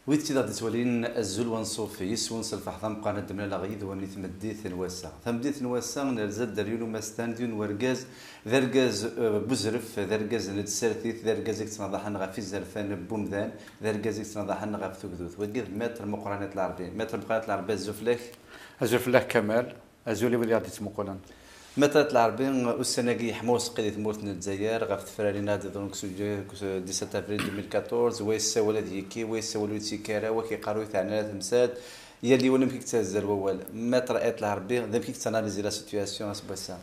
ويت كذا تولين الزول ونصوفي يسون سلفح ثم قانا دمنا لغيد وني ثمديث نوسا ثمديث نوسا نرزد دريون ومستاندون ورقاز ذرقاز بزرف ذرقاز نتسرثيث ذرقاز يكتنضحن غا في الزرفان بومذان ذرقاز يكتنضحن غا في ثقذوث وقذ متر مقارنة العربية متر مقارنة العربية الزفلك الزفلك كمال الزولي ولي غادي تمقولن مثلا العربين السنة حموس قيد موت الجزائر غاف تفرالينا دونك 17 افريل 2014 ويسا ولد هيكي ويسا ولد سيكارا وكي قارو تاعنا تمساد يلي ولا فيك تهزر ووال ما رأيت العربين ذا فيك تاناليزي لا سيتوياسيون اسباسا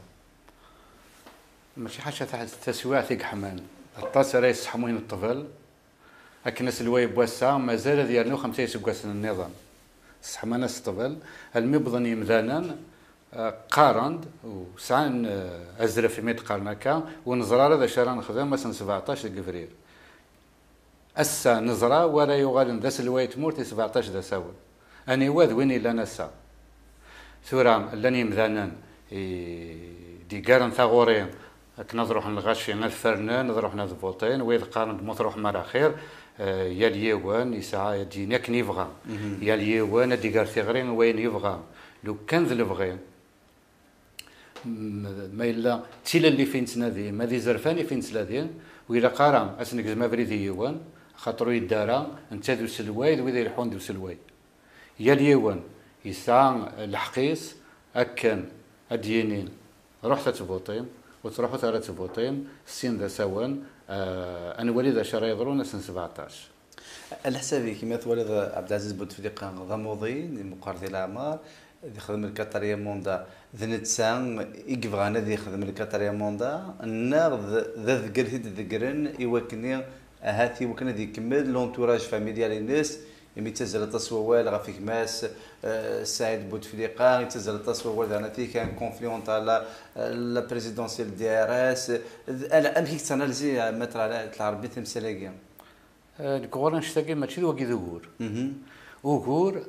ماشي حاجه تاع التسويع ثيك حمان الطاس راه يصحموين الطفل اكنس الوايب واسع مازال ديالنا 5 سكواس النظام صحمنا الطفل المبضن يمذانا قارند وسعان ازرف في ميت قرنكا ونزرار هذا شهر نخدم مثلا 17 فبراير اسا نزرا ولا يغال داس الوايت مورتي 17 دا ساول اني واد وين الا نسا ثورام لاني مذانن دي كارن ثاغورين كنا نروح نغشي الفرنان نروح نذبوطين ويذ قارن مطروح مرا خير يا اليوان يسعى يدينا كنيفغا يا اليوان دي كار ثغرين وين يبغى لو كان ذا البغي ما إلا تيلا اللي فين تنادي ما ذي زرفاني فين تنادي وإلا قارم أسنك زما بريدي يوان خاطرو يدارا انت دو سلوايد وإذا يلحون دو سلوايد يا اليوان يسعى الحقيس أكن أدينين رحت تبوطيم وتروحوا ثلاث تبوطيم السين ذا سوان أنا وليد أشار يضرون سن 17 الحسابي كما تولد عبد العزيز بوتفليقه غموضي مقارنه الاعمار يخدم الكاتريا موندا ذنتسان يقفغانا ذي يخدم الكاتريا موندا النار ذا ذكر ذكرن يوكني هاتي وكنا ذي يكمل لونتوراج فاميليال الناس يمي تزل التصوير غافيك ماس سعيد بوتفليقه يتزل التصوير انا تي كان كونفليونت على لا بريزيدونسيال دي ار اس انا امشي تاناليزي متر على العربيه تمثيليه الكورة نشتاقي ماشي وكي ذكور وكور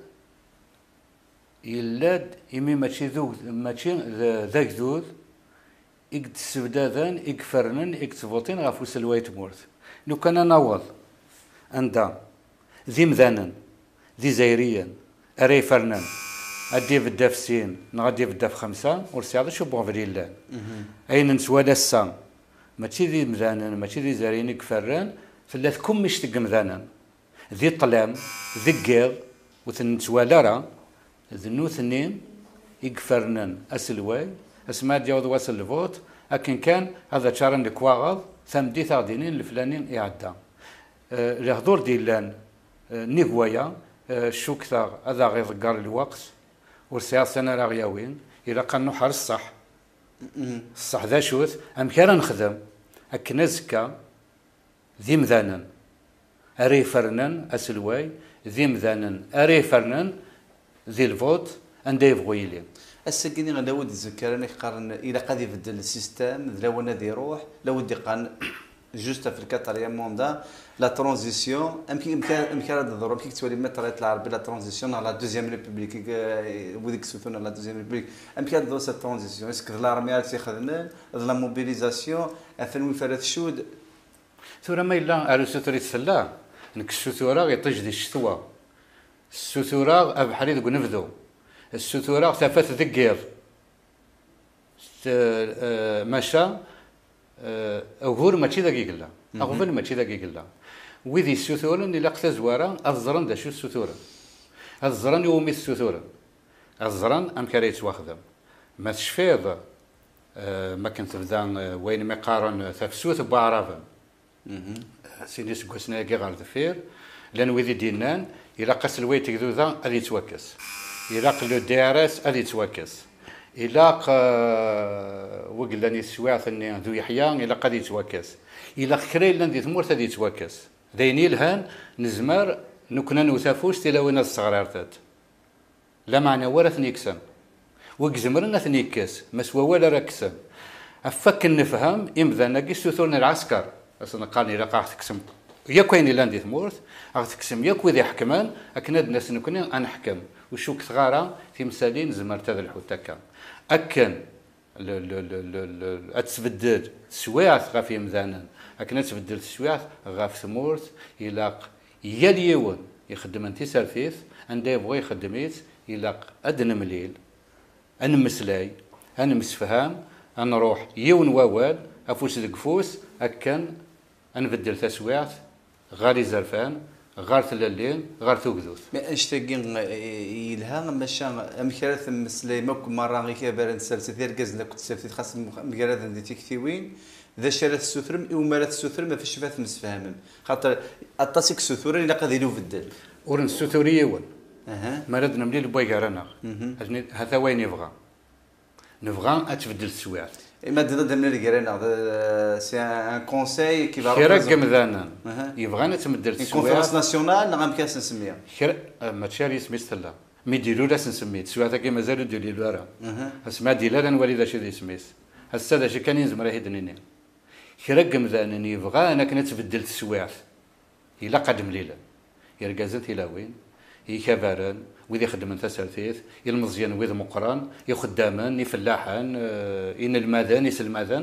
يلاد يمي ماشي ذاك ذوذ إكت سبداذان إكفرنن إكتفوطين غافوس الوايت مورت لو كان نوض عندها ذي مذانا ذي زايريا أري فرنان أدي بدا في سين نغدي بدا في 5 ورسي هذا شو بون فريلان أين نسوالا السام ماشي ذي مذانا ماشي ذي زايرين إكفرن فلاث كم مش تقمذانا ذي طلام ذي قيض وثنتوالا راه ذنو ثنين يقفرنن اسلواي اسماء ديال واصل الفوت لكن كان هذا شارن الكواغض ثم دي ثاغدينين الفلانين يعدى الحضور ديالان نيكوايا شوكثا هذا غير ذكر الوقت والسياسه انا راغياوين الى كان نحر الصح الصح ذا شوث ام كان نخدم اكن زكا ذي مذانن اري فرنن اسلواي ذي مذانن اري فرنن ذي الفوت عندي يبغويلي السكيني غدا ود الزكراني قارن الى قد يبدل السيستم لو نادي يروح لو دي قان جوست في الكاتريا موندا لا ترانزيسيون امكان الضرورة كي تولي مثلا العربي لا ترانزيسيون على دوزيام ريبوبليك وديك سوتون على دوزيام ريبوبليك امكان دو سا ترانزيسيون اسكو لارمي تي خدنا لا موبيليزاسيون افن وفرات شود ثورة ما إلا على ستوري تسلا نك السوتورة يطيج دي الشتوى السوتورة أبحري ذو نفذو السوتورة ثافت ذكير ماشا أغور ماشي ذاك يقلا أغفل ماشي ذاك يقلا وذي السوتورة اللي لقت زوارة الزرن دا شو السوتورة الزرن يومي السوتورة الزرن أم كريت واخذم ما تشفيض ما كنت بدا وين ما قارن ثفسوت بعرفه سيدي سكوسنا كي غير دفير لان ويدي دينان الى قاس الويت ذا غادي يتوكس الى لو دي ار اس غادي يتوكس الى وقلاني السواع ثاني ذو يحيى الى غادي يتوكس الى خري لان دي ثمور غادي يتوكس دايني الهان نزمر نكنا نوثافوش تلاوينا الصغرارتات لا معنى ورث نيكسن وكزمرنا ثنيكس مسوا ولا ركسن افك نفهم امذا نقي سوثون العسكر اصلا قالني لا قاعد تقسم يا كاين لاندي ثمورث راح تقسم ياك وذي حكمان اكناد الناس نكون نحكم وشوك ثغاره في مسالين زمرت هذا الحوت هكا اكن اتسبدل سوايعث غافي مذانا اكن تبدل سوايعث غاف ثمورث الى يا اليوم يخدم انتي سالفيث عندها يبغى يخدميت إلا أدنى مليل أنا مسلاي أنا مسفهام أنا نروح يون ووال أفوس دقفوس أكن أنبدل تسويعت غاري زرفان غار ثلالين غار توقذوث ما اشتاقين يلها ماشا مكرث مسلاي ماك مرة غير كبار نسالسي ثير كازنا كنت سالسي خاص مكرث ندي تكتيوين ذا شارات السثرم ومارات السثرم ما فيش فات مسفهمن خاطر الطاسيك السثور اللي قاعد يلو بدل ورن السثورية ون ما ردنا مليل بوي قارنا هذا وين يبغى نبغى أتبدل السويعت ما دنا من الكرينا سي ان كونساي كي فا خيرك مذانا يبغانا تمدل السويعت كونفرنس ناسيونال نعم كاس نسميها خير ما تشاري سميت لا مي ديرو لا سميت سويعت كي مازالو ديرو راه اسمع ديلا نولي ذا شي سميت هسه ذا شي كان ينزم راه يدنيني خيرك مذانا يبغى انا كنت تبدل السويعت إلا قدم ليلا يرقازت إلى وين يكبرن وذي يخدم تسالثيث المزيان وذي مقران يخدمان يفلاحان إن الماذان يس الماذان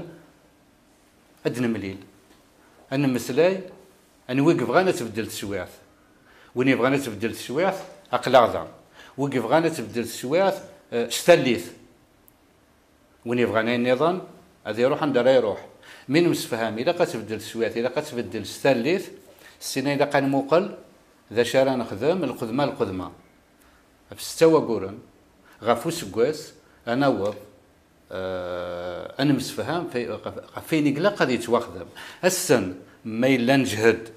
أدنى مليل أنا مسلاي أنا وقف غانا تبدل السويعث وين يبغانا تبدل السويعث أقلع ذا وقف غانا تبدل السويعث شتليث وين يبغانا النظام هذا يروح عند راه يروح من مسفهام إذا قتبدل السويعث إذا قتبدل شتليث السنة إذا كان موقل ذا شارع نخدم القدمة بستوى قورن غافو سكواس أنوض أنا مسفهام فين يقلا قد يتواخدم السن ما إلا نجهد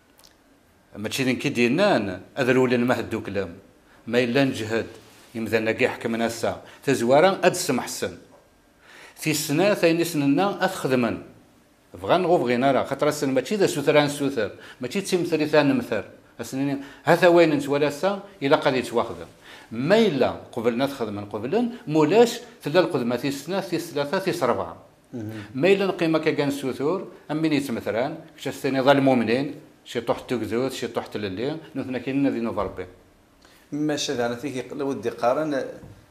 ماشي كي ديرنا هذا الأولى نمهدو كلام ما إلا نجهد يمذا كي حكمنا الساعة تزوارا أدسم حسن في السنة ثاني سننا أخدمن بغان بغينا راه خاطر السن ماشي ذا سوثران سوثر ماشي تيمثل ثان مثر السنين هذا وين انت ولا سا الا قد يتواخذ ما الا قبلنا تخدم قبلا مولاش تلا القدمه في السنه في ثلاثه في اربعه ما الا نقيمه كان سوثور امين يتمثلان كش السنه ظل المؤمنين شي طحت تكذوت شي طحت للي نثنا كاين ذي نضربي ماشي انا فيك ودي قارن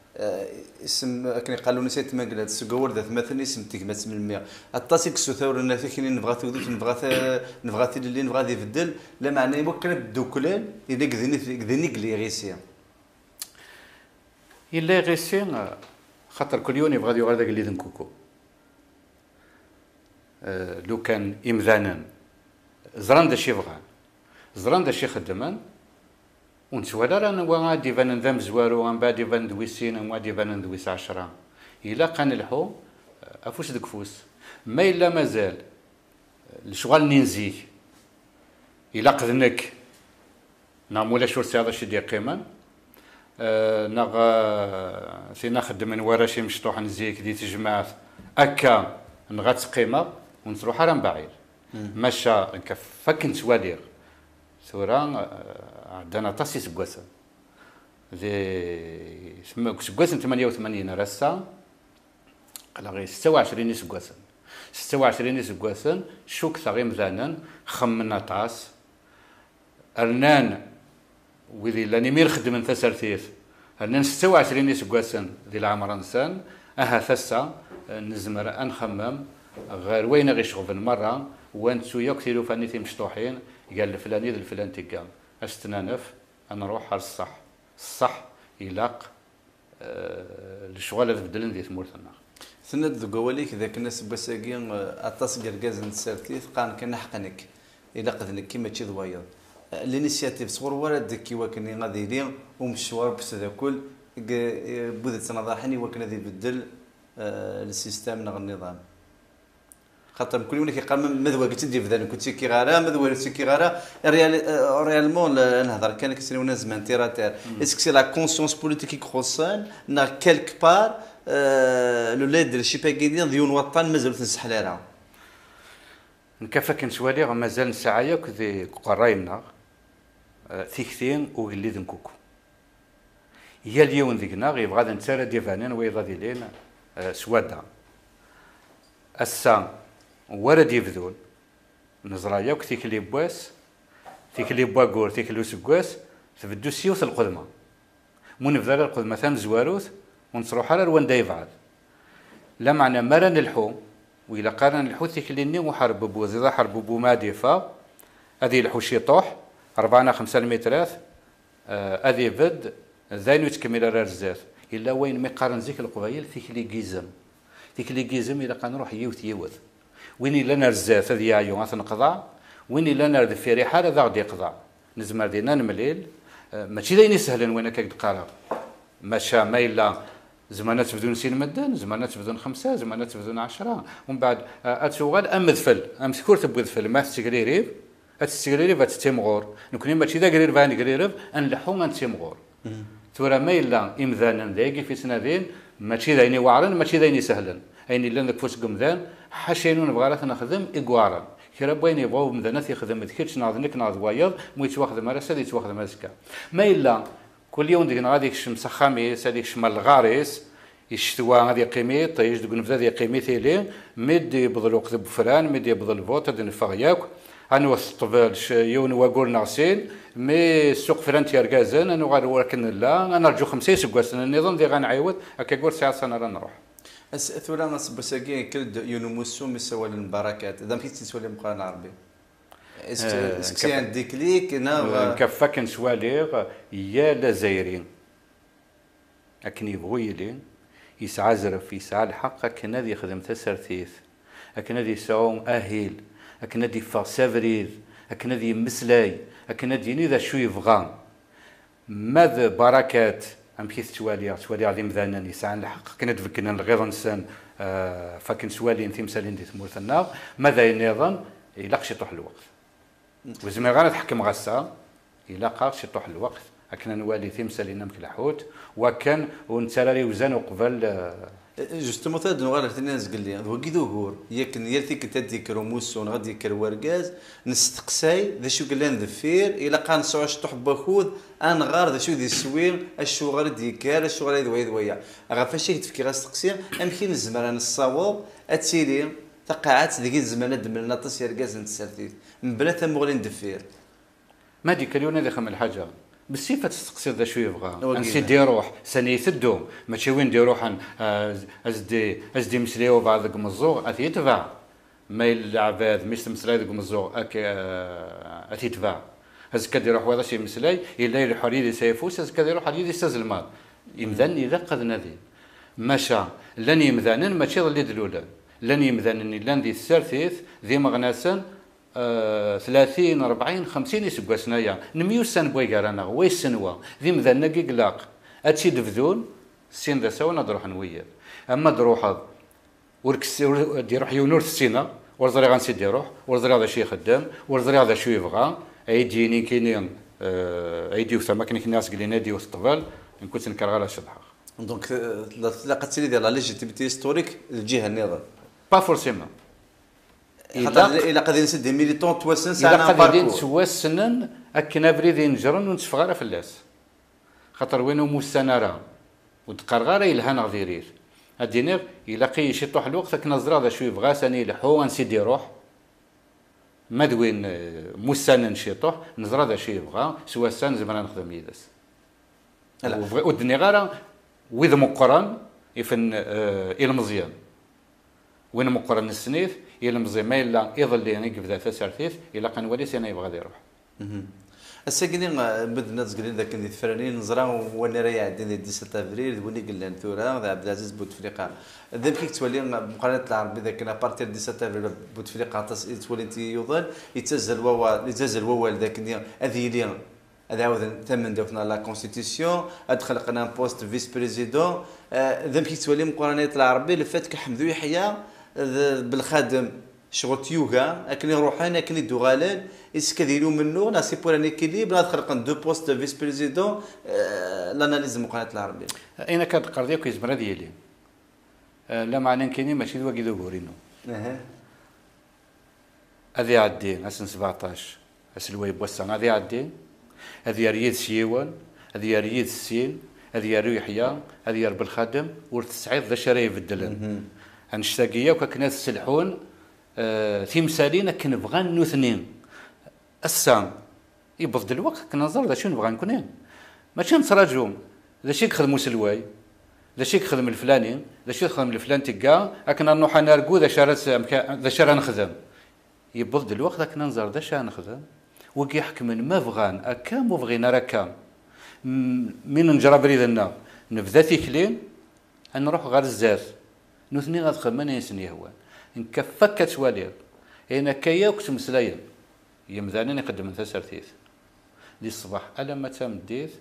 اسم كان قالوا نسيت ما قلت سكور ذات مثلا اسم تكمت من 100 الطاسيك سوثور الناس كاين نبغى تودوت نبغى اللي نبغى يبدل لا معنى يمكن الدوكلان اذا كذني غيسيا الا غيسيا خاطر كل يوم يبغى يغير داك اللي دنكوكو لو كان امذانا زران دا شي بغا زران دا شي خدمان ونسوالا رانا غادي فان ذم زوارو ومن بعد فان دويسين وغادي فان دويس 10 الا كان الحو افوس دكفوس ما الا مازال الشغل ننزي الا قذنك نعمولا شورسي هذا شي ديال قيمان نغ سينا خدم من ورا شي مشطوح نزيك دي تجمعات اكا نغات قيمه ونروح راه بعيد ماشا كفك نتوالير ثورا عندنا طاسي سكواسن ذي سكواسن 88 راسا قال غير 26 سكواسن 26 سكواسن شوك ثغي مذانا خمنا طاس ارنان وذي لاني مير خدم تسرتيث ارنان 26 سكواسن ذي العمر انسان ثسا نزمر انخمم غير وين غير شغل مره وانتو يكثروا فاني مشطوحين قال الفلاني ذا الفلان تقام استنانف انا نروح على الصح يلاق الشغل اللي بدلن ذي ثمورتنا ثنت ذقوليك ذاك الناس بساقين اطاس قرقاز نسرتيث قان كان حقنك الى قدنك كيما تشي ضويض الانيسياتيف صغر ورد كي وكني غادي لي ومشوار بس هذا كل بودت نضاحني وكنا ذي بدل السيستم نغ النظام خاطر كل يوم كيقال مذوى قلت ندير بذلك كنت كي غارا مذوى كي غارا ريالمون نهضر كان كيسنيونا زمان تيراتير اسكو سي لا كونسيونس بوليتيك كروسان نا كيلك بار لو ليد شي باكيدين ديال الوطن مازال تنسحلها نكفك نسوالي مازال نسعايا كذي قراينا ثيكثين وقليد نكوكو هي اليوم ذيكنا يبغى نتسارى ديفانين ويضا ديلين سوادا السام ورد يبذول نزرايا وكثيك اللي بواس ثيك اللي بواقور ثيك اللي سكواس تبدو سيوث القدمة من بذل القدمة ثم زواروث ونصروح على روان دايفعاد لا معنى مرن الحو وإلا قارن الحو ثيك اللي نيم وحرب بوز إذا حرب بو مادفة هذه الحو شي طوح 4 5 مترات هذه بد ذاين يتكمل على الزات الا وين ما يقارن زيك القبائل تيكلي كيزم تيكلي كيزم الا كنروح يوث يوث وين الا نرزات هذه عيون غتنقضى وين الا نرد في ريحه هذا غادي يقضى نزمر ديالنا نمليل ماشي داين سهلا وين كتقرا ماشا ما الا زمانات بدون سين مدن زمانات بدون 5 زمانات بدون 10 ومن بعد اتوغال امذفل امسكور تبذفل ما تستقريريب اتستقريريب اتتمغور نكوني ماشي دا قرير فاني قريرب انلحو انتمغور تورا ما الا امذانا ذاكي في سنادين ماشي دايني واعرن ماشي دايني سهلا اين الا نكفوس قمذان حاشينون بغارات نخدم اكوارن كرا بوين يبغوا مذانات يخدم ذكرش ناضنك ناض وايض مو يتواخذ مرسل يتواخذ ماسكا ما الا كل يوم دينا هذيك الشمس خاميس هذيك شمال الغارس يشتوا هذه قيمه طيج دك نفذ هذه قيمه ثيلي مدي بضل وقت بفران مدي بضل فوت هذا نفغياك انا وسطبل يون واقول ناسين مي السوق فران تيركازن انا غير ولكن لا انا نرجو 5 سكواس النظام دي غنعيود هكا قول ساعه سنه نروح ثولا نص بساكي كل يونموسو مسوى البركات اذا مشيت تسولي مقران عربي اسكي عندي كليك انا كفاك نسواليغ يا لازايرين اكن يبغوا يلين يسعى زرف يسعى الحق اكن هذا يخدم تسرتيث اكن هذا يساوم اهيل اكن هذا يفا سافرير اكن هذا يمسلاي اكن هذا يني ذا شو يبغى ماذا بركات امشيت توالي غادي مذانا يسعى الحق كنا تفكرنا الغير انسان فاكن سوالي انت مسالين دي ثمورث النار ماذا ينظن يلاقش يطيح الوقت وزمي غانا تحكم غسا الا قاش يطيح الوقت اكن نوالي تمثال نمك الحوت وكان ونتسالري وزان وقبل جوستومون تاد نغال الناس قال لي هو كي ظهور ياك نيرتي كنت ديك روموسون غادي يكر وركاز نستقساي ذا شو قال لنا ذفير الا قان سواش تحب باخوذ ان غار ذا شو ذي السوير الشغل ديكار الشغل هذا ويا غا فاش تفكير استقسي امكن الزمان الصواب اتسيلي تقاعات ذيك الزمانات من ناطس يركاز نتسرتي من بلا ثمغلين دفير ما ديك اليوم هذا خم الحاجه بالصفه تستقصي ذا شو يبغى نسيدي روح سني يثدو ماشي وين دي روحا ازدي مسليو بعض قمزوغ اتيتبع ما العباد مش مسلاي قمزوغ اتيتبع هز كدي يروح هذا شي مسلاي الا الحريري سيفوس هز كدي يروح حريري يستزلمات يمذني اذا قد نادي مشى لن يمذنن ماشي ظلي دلولا لن يمذنني لن دي السرثيث ذي مغناسا 30 40 50 يسقوا سنايا نميو سن بويغارانا ويس سنوا ذي مذنى قلاق اتشي دفذون السين ذا سوا نروح نويا اما دروح وركس دي روح يونور السينا ورزري غنسيدي روح ورزري هذا شي خدام ورزري هذا شو يبغى ايديني كاينين ايدي وثما كاين الناس قال لي نادي وسطبال كنت نكر على شطحه دونك لقات لي ديال لا ليجيتيميتي هيستوريك الجهه النظام با فورسيمون إلا قادين نسد ميليتون توسن سنه إلا قادين توسنن أكنا بريدي نجرن ونتفغار في اللاس خاطر وينو مستنارة وتقار غير يلهان غديرير هادينيغ إلا قي شي طوح الوقت كنا زرا ذا شوي بغا ساني لحو نسيدي روح ما دوين مستنن شي طوح نزرا ذا شي بغا سوا سان زعما نخدم يدس ودني غارة وإذا مقرن يفن إلى مزيان وين مقرن السنيف يلمزي ما الا يظل يعني كبدا فسرتيف الا كان وليس انا يبغى يروح الساكنين بدنا تقولين ذاك اللي الفرانين نزرا وانا راهي عندي 17 افريل وني قال لنا ثورا عبد العزيز بوتفليقه ذاك كي تولي مقارنه العربي ذاك بارتير 17 افريل بوتفليقه تولي انت يظل يتزل ووال ذاك هذه لي هذا عاود ثمن دوفنا لا كونستيتيسيون ادخل قنا بوست فيس بريزيدون ذاك كي تولي مقارنه العربي لفات حمدو يحيى بالخادم شغل يوغا اكني روحان اكني دوغالان اسكديرو منو ناسي بور ان اكيليبر خلق دو بوست فيس بريزيدون لاناليز مقارنه العربيه اين كانت قضيه كيزمر ديالي لا معنى كاينين ماشي دوا كيدو غورينو هذه عدين اسن 17 اسلوي بوسان هذه عدين هذه ريد سيوان هذه ريد السين هذه ريحيا هذه رب الخادم ورتسعيد ذا شراي يبدلن هنشتاقيا وكنا تسلحون تمثالين كنبغى نوثنين السام يبض الوقت كنظر ذا شنو نبغى نكونين ماشي نتراجعوا ذا شي يخدموا سلواي ذا شي يخدم الفلاني ذا شي يخدم الفلان تيكا اكنا نروح نرقو ذا شرا نخدم يبض الوقت كنا ننظر ذا شا نخدم وكي يحكم ما بغان اكا مو بغينا راكا من نجرى بريدنا نبدا تيكلين نروح غير الزاز نوثني غتخمم يسني هو نكفك كتوالير هنا كايا وكتمسلايا يمدانين يقدم تسرتيث دي الصباح الا ما تمديت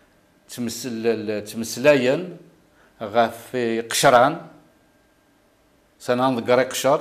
تمسلايا غاف قشران سنان ذكر قشر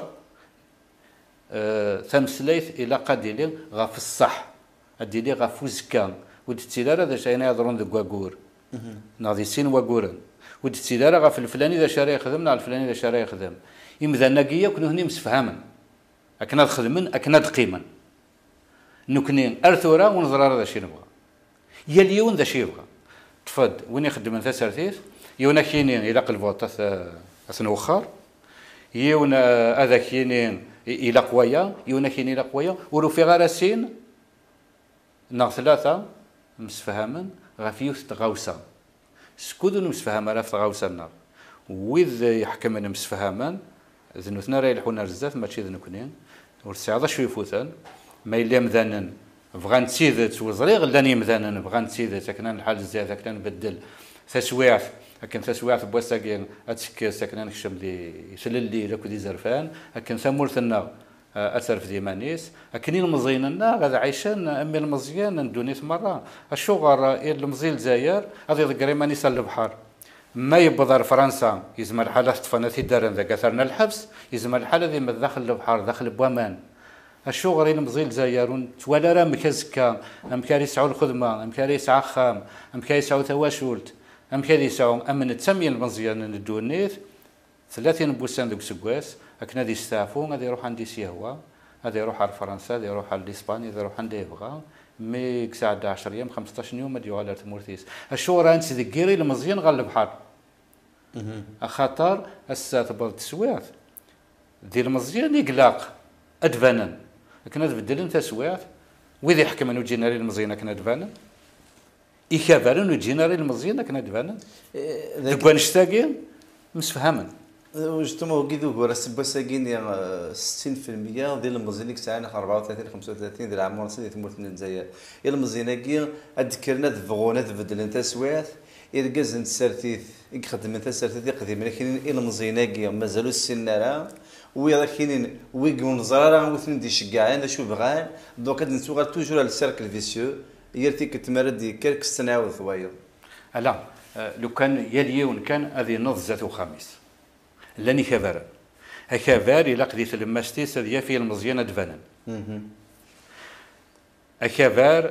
تمسليت الى قديلين غاف الصح اديلي غاف وزكان ودتيلار هذا شينا يهضرون ذك واكور ناضي سين واكورن ودتيلار غاف الفلاني ذا شاري يخدم نا الفلاني ذا شاري يخدم يمذا ناقيه كنو هني مسفهما اكنا خدمن اكنا قيما نكنين ارثورا ونظرا هذا شي نبغى يا اليون ذا شي يبغى تفض وين يخدم انت سارتيس يونا كاينين الى قلبوا اثنو وخار يونا هذا كاينين الى قويه يونا كاينين الى قويه ولو في غراسين ناغ ثلاثه مسفهما غافيوث تغاوسا سكودو مسفهما راه تغاوسا النار وإذ يحكم أنا مسفهما ذنوثنا راه يلحونا بزاف ماشي ذنكنين ورسي شوي فوتان ما إلا مذانا بغان تسيدت وزريغ لاني مذانا بغان تسيدت كنا الحال زيادة كنا نبدل تسويعث لكن تسويعث بوساكين اتك ساكنا نكشم لي يسلل لك دي زرفان لكن ثمورثنا اثر في ديمانيس لكن المزيننا غدا عايشان امي المزيان ندونيت مره الشغر المزيل زاير هذا ذكري ماني سال البحر ما يبضر فرنسا يزم الحاله طفنات دارن ذاك اثرنا الحبس يزم الحاله ذي من داخل البحر داخل بوامان الشغل المزيل زايرون تولا راه مكزكا امكاري يسعوا الخدمه امكاري يسعى خام امكاري يسعوا تواشولت امكاري يسعوا امن التسميه المزيان ندونيت 30 بوسان ذوك سكواس هكنا دي يستعفوا غادي يروح عندي سيهوا هذا يروح على فرنسا هذا يروح على اسبانيا هذا يروح عندي يبغى مي ساعه 10 ايام 15 يوم ديو على تمورتيس الشو راه انت ذكيري المزيان غير البحر خاطر هسه تبغى تسويات ديال المزيان يقلق ادفانا كنا تبدل انت سويات وإذا يحكم انه جينيرال المزيان كنا ادفانا يكابرن وجينيرال المزيان كنا ادفانا ذوك نشتاقين مسفهما وجدتم كيدو هو راه سباساكين 60% ديال المزينيك تاعنا 34 35 ديال العام ونص اللي تموت من الجزائر يا المزيناكي ذكرنا دفغونا تبدل انت سويات يركز انت سرتيث يخدم انت سرتيث قديم لكن المزيناكي مازالوا السناره ويا كاينين ويقون زراره وثنين دي شكاعين شو بغان دوك نسوغ توجور السيركل فيسيو يرتيك تمرد كرك السنه وثوايا لا لو كان يليون كان هذه نضزه وخميس لاني كبار هكبار الى قديت الماستيس هذه في المزيانه دفانا هكبار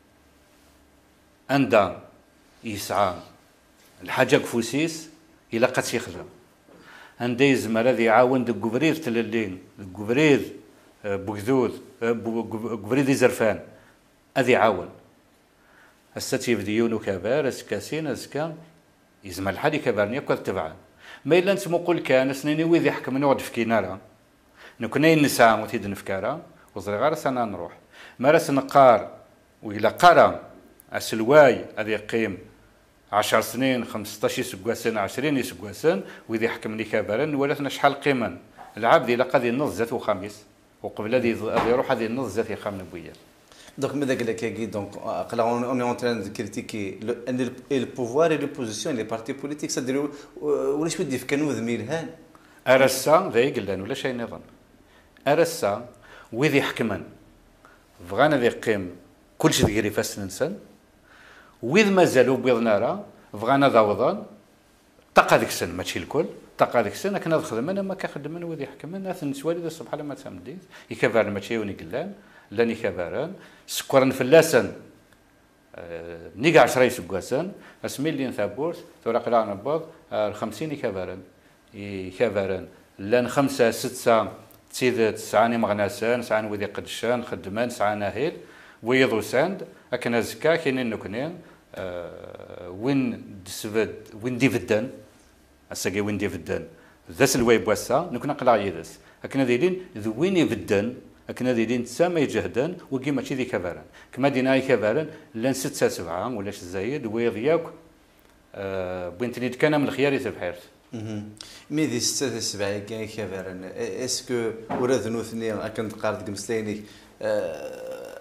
عندها يسعى الحاجه كفوسيس الى قد يخدم عندي يزمر هذا يعاون دك كبرير تللين كبرير بوكذوذ كبرير زرفان هذا يعاون الستي بديون كبار اسكاسين اسكان يزمر الحالي كبارني يكون تبعا ما إلا نسمو قول كان سنيني ويذ يحكم نقعد في كينارا نكوني نسعى وتيد نفكارا وزري غير سنة نروح ما راس نقار وإلا قارا السلواي هذا يقيم 10 سنين 15 سكواسن 20 سكواسن وإذا يحكمني كبارا ولاتنا شحال قيما العبد إلا قد ينض ذات وخميس وقبل هذه يروح هذه النض ذات يخام نبويا Donc, donc, on est en train de critiquer le pouvoir et l'opposition, les partis politiques. C'est-à-dire, ولا شو بدي كانوا ذميلهان أرسا ذا يقلان ولا شيء نظن أرسا وذي يحكمن فغانا ذي قيم كل شيء ذكري فاس ننسان وإذ ما زالوا بيض نارا فغانا ذا وضان تقا ذيك السن ماشي الكل تقا ذيك السن كنا خدمنا ما كخدمنا وذي يحكمن اثن سوالي ذا سبحان ما تمديت يكفر ماشي ونقلان لاني كباران سكرا فلاسا نيقع 10 سكواسان اسمي اللي ثابورت تورا قرانا بعض 50 كباران كباران لان 5 6 تسيد سعاني مغناسان سعان وذي قدشان خدمان سعان هيل ويضو ساند اكن زكا كاينين نكونين وين دسفد وين ديفدان اساكي وين ديفدان ذاس الويب واسا نكون قلا يدس اكن دايرين ذوين يفدان لكن دايرين تسامى جهدا وكي ماشي ذي كبارن كما دينا كبارن لان 6 7 ولا زايد ويض ياك بنتني كان من الخيار تبحيرت مي ذي 6 7 كاين كبارن اسكو ورا ذنوثني كنت قارد مسليني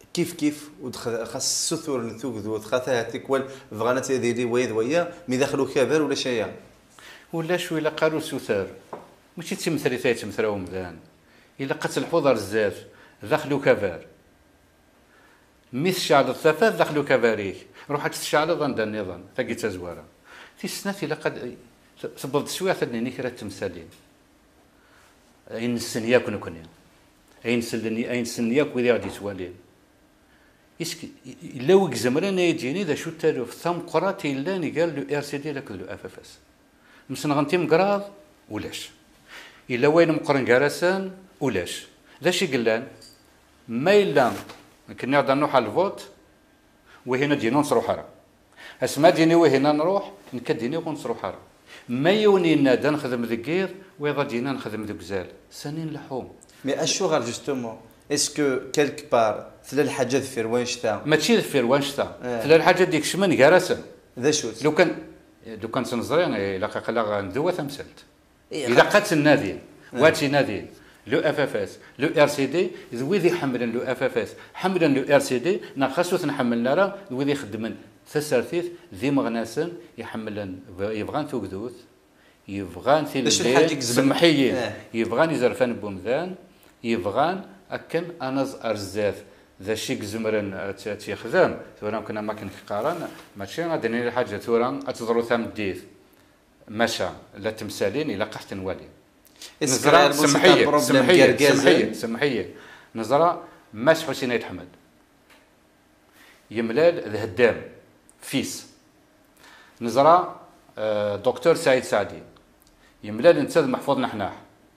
كيف خاص السثور نثوك خاطها تيكوال فغانا تيديري ويد ويا مي دخلوا كبر ولا شيء ولا شوي الا قالوا سوثار ماشي تمثري تمثراو مزيان الا قتل الحضر الزاف دخلوا كبار ميث شعل الثفاث دخلوا كباريك روح تشعل ظن النظام تاقي تزوارا في السنات الا قد تبض شويه ثاني كرا تمثالين اين السنيه كنا اين السنيه كويدي غادي توالين الا وك زمران يجيني ذا شو التالف ثم قراتي لاني قال له ار سي دي لك له اف اف اس مسنغنتي مقراض ولاش الا وين مقرن كراسان ولاش ذا شي قلان ما الا كنا غادا نروح على الفوت وهنا دينا نصرو حرا اسما ديني وهنا نروح نكديني ونصرو حرا ما يوني نادا نخدم ذكير ويضا دينا نخدم ذوك زال سنين لحوم مي اشو غير جوستومون اسكو كيلك بار ثلاث الحاجات في وانشتا ماشي ذفير وانشتا ثلاث الحاجات ديك شمن كراسان ذا شو لو كان تنظري الا قلا ندوه ثمثلت اذا قات النادي واتي نادي لو اف اف اس لو ار سي دي ذوي حملن لو اف اف اس حملن لو ار سي دي ناقصو نحملنا راه ذوي خدمن تسرثيث ذي مغناسن يحملن يبغان توكدوث يبغان في الليل سمحيه يبغان يزرفان بومذان يبغان اكن انز ارزاث ذا شيك زمرن تيخدم ثورا كنا ما كنقارن ماشي غادي ندير حاجه ثورا تضرو ثم ديث مشى لا تمثالين الا قحت نوالي نزرا سمحيه نزرا ماش حسين يتحمد يملال الهدام فيس نزرا دكتور سعيد سعدي يملال انتاذ محفوظ نحناح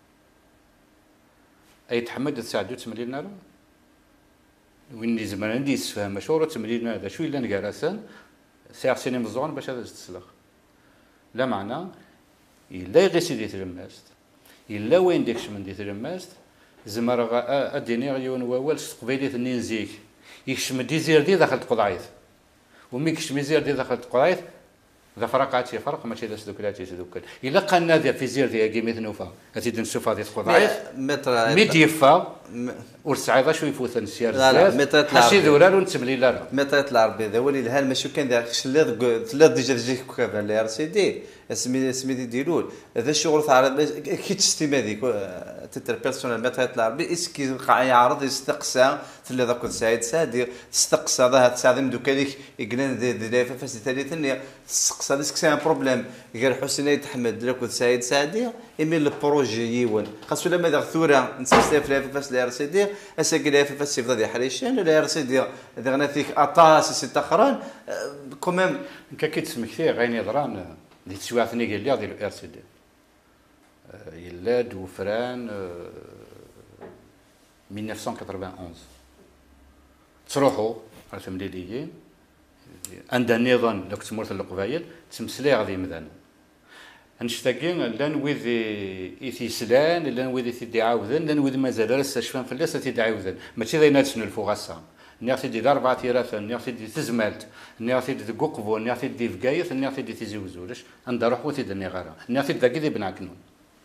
اي تحمد تساعدو تمليلنا له وين زمان عندي يسفهم مشوره تمليلنا هذا شو الا نكراسان ساعه سيني مزون باش هذا تسلخ لا معنى الا يغيسي دي تلماست الا وين ديكش من دي تلماست زمر اديني غيون ووال قبيليه النينزيك يكشم ديزير دي داخل القضايث ومي كشم ديزير دي داخل القضايث ذا فرقات فرق ماشي ذا سدوكلات سدوكل الا قالنا ذا في زير ديال كيميت نوفا غادي نشوف هذه القضايث متر يفا ورسعيضه شو يفوت السير لا حسي دولار ونتملي لا متر العربي ذا ولي الهال ماشي كان ذاك ثلاث ديجا جيك كذا لي ار سي دي سمي ديرول هذا الشغل تاع كي تستيما هذيك تتر بيرسونيل متر العربي اسكي قاع يعرض يستقسى ثلاث ذاك سعيد سادي استقسى ذا تساعد دوكاليك يقلن دي فاس ثالثا استقسى ديك سي ان بروبليم قال حسين يتحمد لك سعيد سادي ايمي البروجي يون خاصو لما داك ثوره نسيت في فاس لي ار سي دي اسكي في فاس يفضل حريشان ولا ار سي دي دغنا فيك اطاس سي تخران كوميم كي تسمى كثير غيني ضران دي تسويع ثاني قال لي ديال ار سي دي يلاد وفران 1991 تروحوا على تمليليين عند النظام لو كنت مرت القبايل تمسلي غادي مذان نشتاقين لان ويذي ايثيسلان لان ويذي تيدي عاوذن لان ويذي مازال راه شفان فلاس تيدي عاوذن ماشي ذي ناس نلفو غاسا نيغتي دي اربعه تيراث نيغتي دي تزمالت نيغتي دي ققبو نيغتي دي فكايث نيغتي دي تيزوزولش عند روح وتي نيغارا نيغتي داكي دي بنعكنون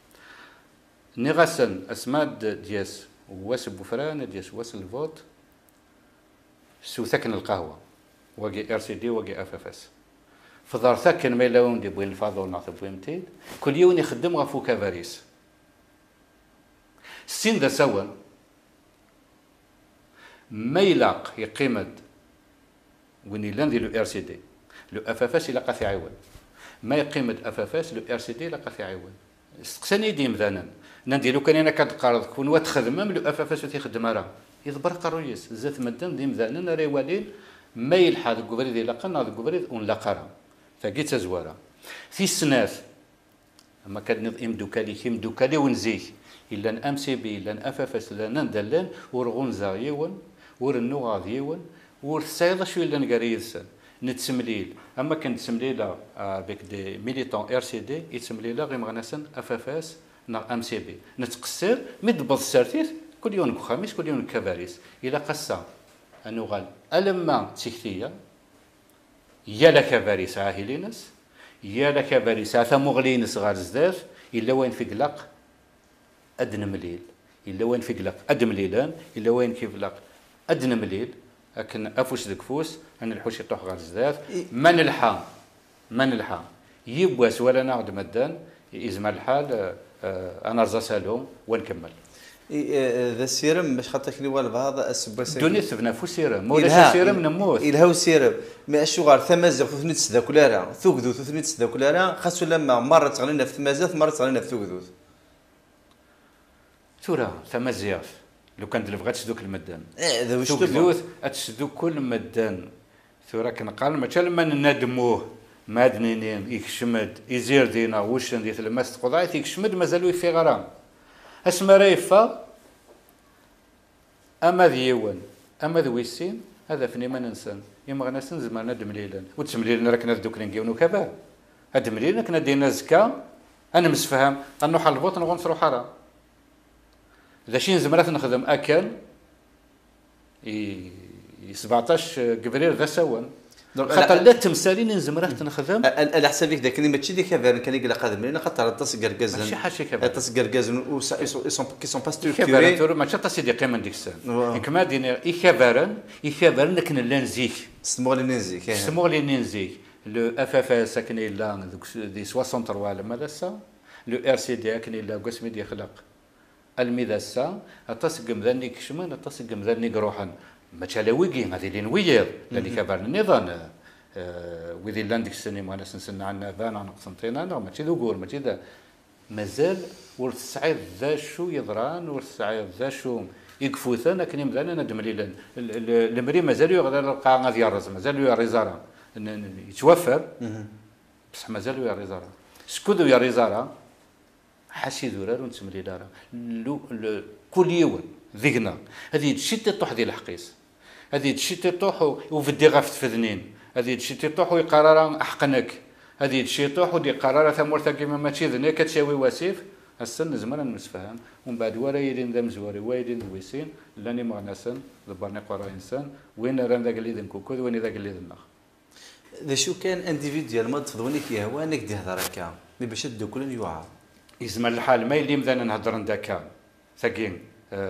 نيغاسن اسماد دياس واس بوفران دياس واس الفوت سو ثكن القهوه واقي ار سي دي واقي اف اف اس فضار ثكن ما يلاون دي بوين الفاضل نعطي بوينتين كل يوم يخدم غفو كافاريس السين ذا سوا ما يلاق يقيمد وين يلاندي لو ار سي دي لو اف اف اس يلاقى في عيون ما يقيمد اف اف اس لو ار سي دي يلاقى في عيون استقساني ديم ذانا نديرو كان انا كنقارض كون وتخدم لو اف اف اس تيخدم راه يضبر قرويس زات مدن ديم ذانا راه والين ما يلحق الكبريد يلاقنا الكبريد ونلاقرا فقيت زواره في السناف اما كان نظام دوكالي كيم دوكالي ونزيه الا ام سي بي الا اف اف اس الا ندلن ورغون زايون ورنو غاديون ورسايضه شويه الا نقريسن نتسمليل اما كان تسمليله بك دي ميليتون ار سي دي يتسمليله غير مغنسن اف اف اس نا ام سي بي نتقصر مدبض السرتيت كل يوم خميس كل يوم كباريس الى قصه انو غال الما تكتيه يا لك باريس عاهلينس يا لك باريس ثمغلين صغار زداف الا وين في قلق ادن مليل الا وين في قلق اد مليلان الا وين كيف لق ادن مليل لكن افوس ذك فوس ان الحوش يطوح غير الزداد ما نلحى يبواس ولا نعود مدان يزمر الحال انا رزاسالهم ونكمل. ذا السيرم باش خاطر كني والبعض السباسي دوني ثبنا فو سيرم ولا سيرم نموت الهو سيرم ما شغال ثمازه ثنيت سدا كلارا ثوكذو ثنيت سدا كلارا خاصو لما مره تغنينا في ثمازه مره تغنينا في ثوكذو تورا ثمازيات لو كان بغات تشدوك المدان هذا واش ثوكذو تشدو كل مدان ثورا كنقال ما لما ندموه مادنينين يكشمد يزير دينا واش ندير الماس تقضايت يكشمد مازالو في غرام اسما ريفا اما ديوان اما ذويسين هذا فني ما ننسان يما غنسن زمان دمليلا وتمليلنا راك دوك نجيونو كبار هاد مليلنا كنا دينا زكا انا مسفهم انو حل البوط نغنصرو حرام اذا شي زمرات نخدم اكل 17 قبرير ذا سوان خاطر لا تمثالين نزمرات نخدم على حسابك ذاك اللي ماشي ديك كافير كان يقلق قادم لنا خاطر تص قرقاز ماشي حاجه كافير تص قرقاز و كي سون با ستركتوري كافير ماشي تصي دي قيمه ديك السنه كما دينا يكافرن لكن لا نزيك سمولي نزيك لو اف اف اس كان لا دي 63 لما لسا لو ار سي دي كان لا قسم دي خلق الميداسا تصقم ذني كشمن تصقم ذني روحا ما تشالاويكي هذه اللي نوير لاني كبر النظام وذي لانديك السينما انا سنسن عنا بانا نقسنتين انا ماشي ذو قول ماشي ذا مازال ورث سعيد ذا شو يضران ورث سعيد ذا شو يكفوثنا كني مزال انا دمليلا المري مازال يغدر القاع غادي يرز مازال يريزارا يتوفر بصح مازال يريزارا سكودو يريزارا حاسي دورار ونتملي دارا كل يوم ذقنا هذه تشتي طوح ديال الحقيس هذه تشتي طوح وفدي غاف تفذنين هذه تشتي طوح ويقرر احقنك هذه تشتي طوح ودي قرار ثمورتها كيما ما تشيذني كتساوي واسيف السن زمان نسفهم ومن بعد ورا يدين ذا مزوري ويدين ذويسين لاني مغنسن ضبرني قرا انسان وين راه ذاك اللي ذنكوكود وين ذاك اللي ذنخ ذا شو كان انديفيديال ما تفضوني كي هو انك تهضر هكا مي باش كل يوعى يزمر الحال ما يلي مثلا نهضر نداكا ثقين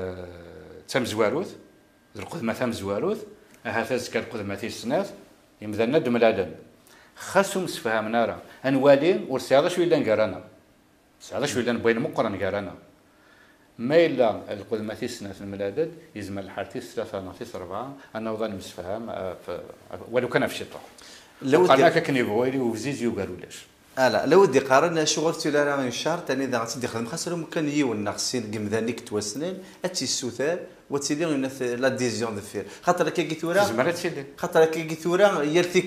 تم زواروث القدمه تم زواروث هذا زكا القدمه تي السنات يمذنا دم العلم خاصهم سفهمنا راه انوالي ورساله شويه نقرانا ساعه شويه نبغي مقرن نقرانا ما الا القدمه تي السنات الميلاد يزمر الحال تي 3 تي 4 انا وظن مسفهم ولو كان في شي طوح لو قالك كني بغيري وفزيز يقالوا لاش لا لو ودي قارن شغل تيلا راه شهر ثاني اذا غادي تخدم خاص لهم كان يون ناقصين قمذانيك توسنين اتي السوثال وتيلي لا ديزيون دو فير خاطر كي قيتورا خاطر كي قيتورا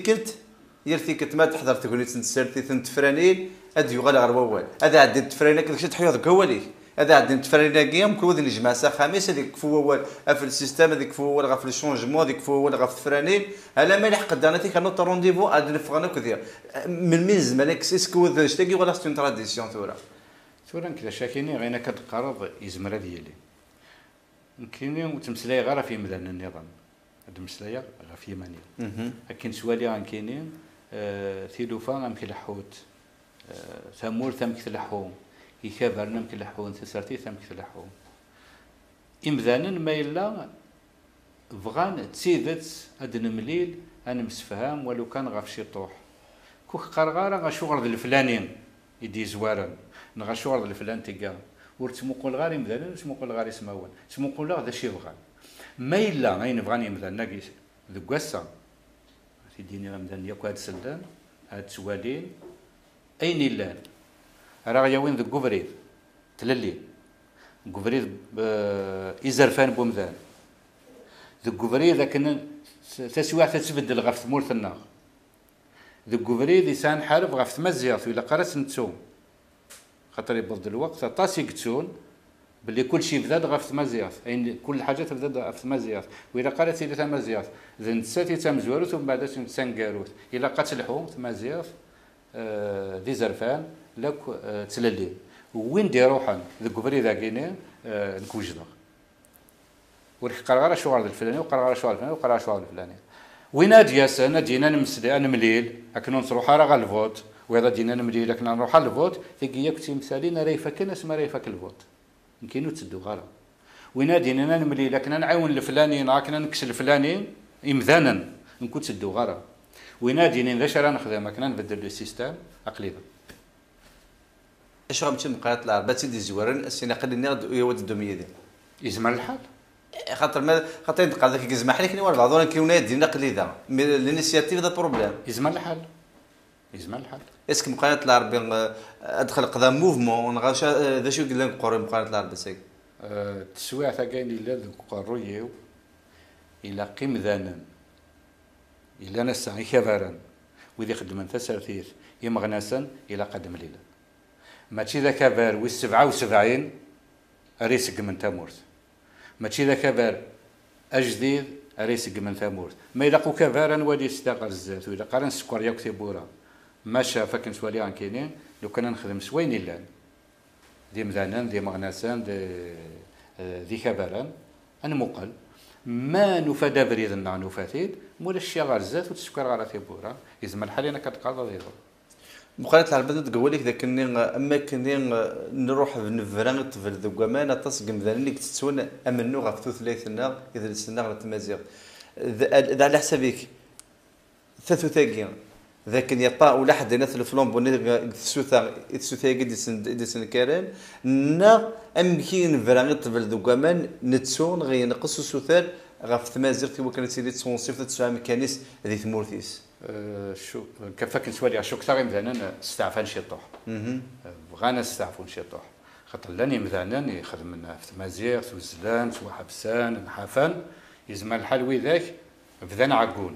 يرثيكت ما تحضر تقولي تنسرتي تنتفرانين هاد يغال غير ووال هذا عندي تفرانك داكشي تحيض هواليك هذا عندي تفرانك كيام كل ودي نجمع سا خميس هذيك فوال في السيستم هذيك فوال غا في الشونجمون هذيك فوال غا في التفرانين هلا ما لحق دانتي كانوا رونديفو عاد نفغنا كثير من زمان سيسكو ذشتي ولا ستون تراديسيون ثورا كذا شاكيني غينا كتقرض يزمر ديالي يمكن وتمسلاي غير في مدن النظام هاد المسلايه غير في يمانيه لكن سوالي غنكينين ثيلوفا غنكلحوت ثمور ثم كتلحو يكابرنا مكلحون تسرتي ثم كتلحو امذانا ما الا بغان تسيدت هاد المليل انا مسفهام ولو كان غا في شي طوح كوك قرغاره غا شغل الفلانين يدي زوارا نغا شغل الفلان تيكا ورتمقول غاري مذانا تمقول غاري سماوان تمقول لا هذا شي بغان ما الا غين بغاني مذانا كيس ذكاسا سيديني غمدان ياك هاد سلان هاد سوالين اين اللان راه ياوين ذو كوفريد تللي كوفريد إزرفان بومذان ذو كوفريد لكن تسوى تتبدل غف مورث النار ذو كوفريد يسان حارب غف مزياط ولا قرات نتسوم خاطر يبرد الوقت طاسي كتسون باللي كل شيء بدا غف مزياط يعني كل حاجه تبدا غف مزياط وإلا قرات إلى مزياط إذا نتساتي تمزوروث ومن بعد تنسانكاروث إلا قتلحو مزياط ذي زرفان لك تللي وين دي روحا ذوك بري ذاكيني نكوجدا وريك قرار شغل الفلاني وقرار شغل الفلاني وقرار شغل الفلاني وين اجياسنا دينا نمسلي انا مليل لكن نروح راه الفوت وإذا دينا نمليل لكن نروح الفوت تيجي كنتي مثالين راه يفكن اسمها راه يفك الفوت يمكن تسدو غالا وين دينا نملي لكن نعاون الفلاني راكنا نكس الفلاني إمذانا نكون تدو غارة ويناديني ذا شرا نخدم كنا نبدل لو سيستم أقليدا. اش غنمشي لمقاله العربه تيدي زوارن السينا قال لي يا ولد الدوميه دي يزمر الحال خاطر يبقى ذاك يسمح لك نوار بعضنا كيونادي نقليدا الانيسياتيف دا بروبليم يزمر الحال يزمر الحال. اسك مقاله العربي ادخل قدام موفمون غاشا ذا شو قال لك قري مقاله العربي سي تسويع ثقين إلا ذوك قرويو إلى قيم ذانا إلا نسعى كبارا وذي خدمن تسرثيث يمغناسا إلى قدم ليلة ماشي ذا كبار و77 أريسق من تامورت ماشي ذا كبار أجديد أريسق من تامورت ما يلاقو كبارا ولي استاقر الزات وإذا قارن سكر ياك بورا ماشا فكن سوالي عن كينين لو كان نخدم سوين إلا ذي مذانان ذي مغناسان ذي كباران أنا مقل ما نفدا بريد النعنو فاتيد مولا الشيا غار الزات وتسكر غار ثيبورا يزم الحال انا كتقاضى ذي مقالة العربة تقول لك ذاك اما كني نروح بنفران الطفل ذوك ما نتصق مثلا اللي كتسون امنو غف ثلاثنا اذا السنه غير تمازيغ ذا على حسابك ثلاث ثاقي ذاك يطا ولا حد ناس الفلوم بوني تسوثا دي سن كارم نا امكين فران الطفل ذوك ما نتسون غير نقص سوثال غف تمازيغ كيما كانت سيدي تصونصيف تسعه ميكانيس ذي ثمورتيس شو كفاك نسوالي شو كثر مثلا استعفان شطوح بغانا استعفون شطوح خاطر لاني مثلا يخدم لنا في تمازيغ وزلان سوا حبسان نحافان يزمر الحال وذاك بدانا عقول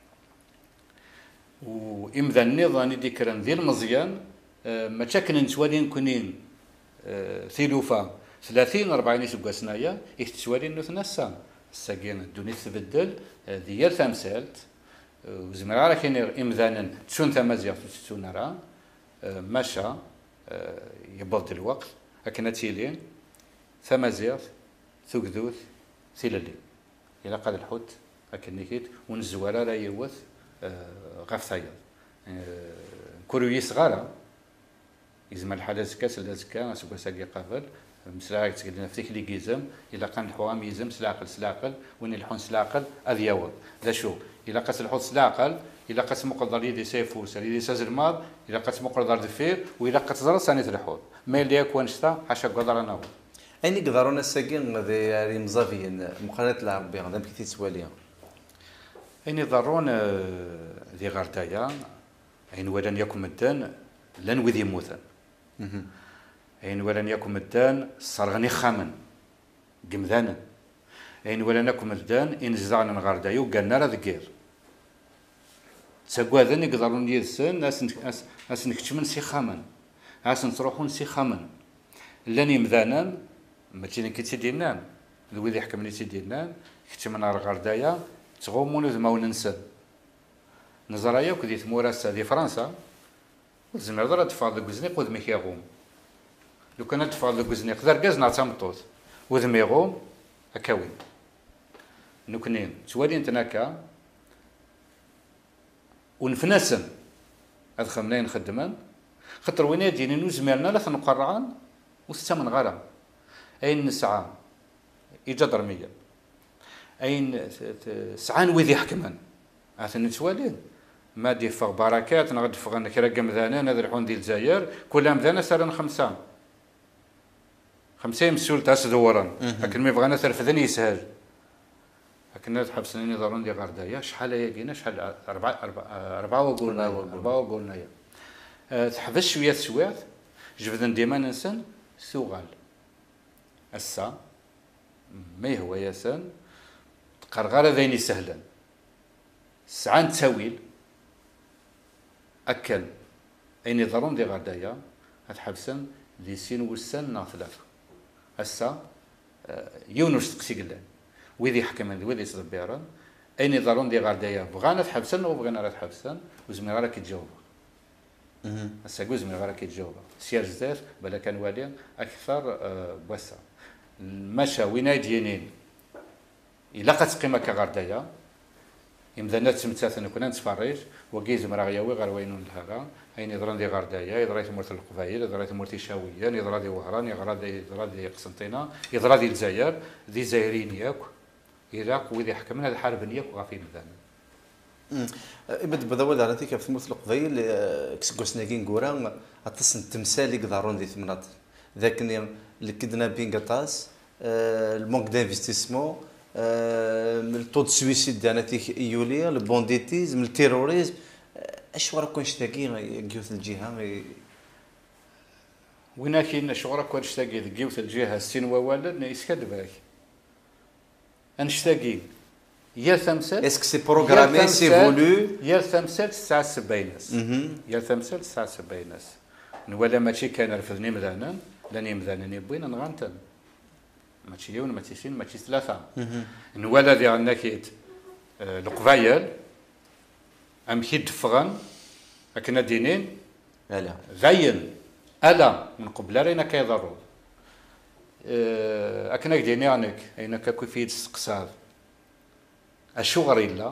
وإمذا النظام ذكرا ذي المزيان ما تشكل نسوالي نكونين ثيلوفا 30 40 سبقا سنايا يتسوالي انه ثنسا الساقين الدنيا تبدل ديال تمثالت وزمرا كاين امذانا تسون تمازيغ تسون راه ماشى يبض الوقت لكن تيلين ثمازيغ ثقذوث ثيللي الى قاد الحوت لكن نيكيت ونزوارا لا يوث غاف ثايا كوريو صغارا يزم الحاله زكا سلا زكا سوكا ساقي قابل مسلاك تقلنا فتيك لي كيزم الى قام الحوام يزم سلاقل وين الحون سلاقل هذا يوض ذا شو الى قاس الحوت سلاقل الى قاس مقدر يدي سيفوس يدي سازرماد الى قاس مقدر دفير والى قاس زرا ثاني الحوت ما اللي يكون شتا حاشا قدر انا اني قدرونا الساكن ذي مزافيين مقالات العربيه غادي كي تسواليها اني ضرون ذي غردايا عين ولن يكن مدان لن وذي موثن عين ولن يكن مدان صرغني خامن قمذانا عين ولن يكن مدان إن زعنا غردايا وقالنا راه ذكير تساقوا هذا يقدرون يدسن ناس نكتشمن سي خامن ناس نروحون سي خامن لاني مذانا ماشي كي تيدينان ذوي ذي حكم لي تيدينان كتشمن غردايا تغومون ذما وننسى نزرايا وكدي ثموراسا دي فرنسا زمر ضرا تفاض الكوزنيق وذمي كيغوم لو كان تفاض الكوزنيق ذا ركازنا تامطوط وذمي يغوم اكاوين نكنين توالي نتناكا ونفناسن هاد خمنين نخدمان خاطر وين يديني نوزمرنا لا تنقرعان وستمن غرا اين نسعى يجدر مية اين سعان وذي حكمان عاثن توالين ما دي فغ بركات نغد فغن كرا مذانا هذا الحون ديال الجزائر كلها مذانا سرن خمسة مسؤول تاع دوران لكن ما بغانا ترفذني يسهل لكن تحبسني ضرون دي غردايا شحال ياكينا شحال أربعة وقولنا يا تحبس شوية سويات جبدن ديما ننسن سوغال السا ما هو ياسن قرغرة ذيني سهلا سعان تساويل أكل أين ضرون دي غردايا هتحبسن دي سين والسن نا ثلاثة السا يونس تقسي قلان وذي حكمان وذي صدبيران أين ضرون دي غردايا بغانا تحبسن وبغانا لا تحبسن وزمي غالا كيتجاوب السا قوز من غالا كيتجاوب سير زاف بلا كان والي أكثر بوسع مشى وين يجينين إلا قد قيمة كغردايا يمدنا تمتاثن كنا نتفرج وكيز مراغياوي غير وينون الهغا اين يضران دي غردايا يضرا مورت القبائل يضرا مورت شاويان يضرا دي وهران يضرا دي قسنطينه يضرا دي الجزائر دي زايرين ياك العراق وذي حكمنا الحرب نيك وغافي مذانا. إبد بدأوا على ذيك في مثل قضية كسكوسناكين كورا أتصن التمثال اللي قدرون ذي ثمنات ذاك اللي كدنا بين قطاس المونك دانفستيسمون الطو دو سويسيد ديالنا تيك ايوليا البونديتيزم التيروريزم اش ورا كون شتاكي كيوث الجهه وين كاين شغرا كون شتاكي كيوث الجهه السينوا والد يسكد باك انشتاكي يا ثمثال اسك سي بروغرامي سي فولو يا ثمثال 79 ناس يا ثمثال 79 ناس ولا ماشي كان رفضني مذانا لاني مذانا بوين نغانتن ماشي يوم ماشي سين ماشي ثلاثه نولا دي عندنا كيت القبايل ام كيد فغان اكنا دينين الا غاين الا من قبل رينا كيضروا اكنا ديني عنك اين كاكو في السقسار الشغر الا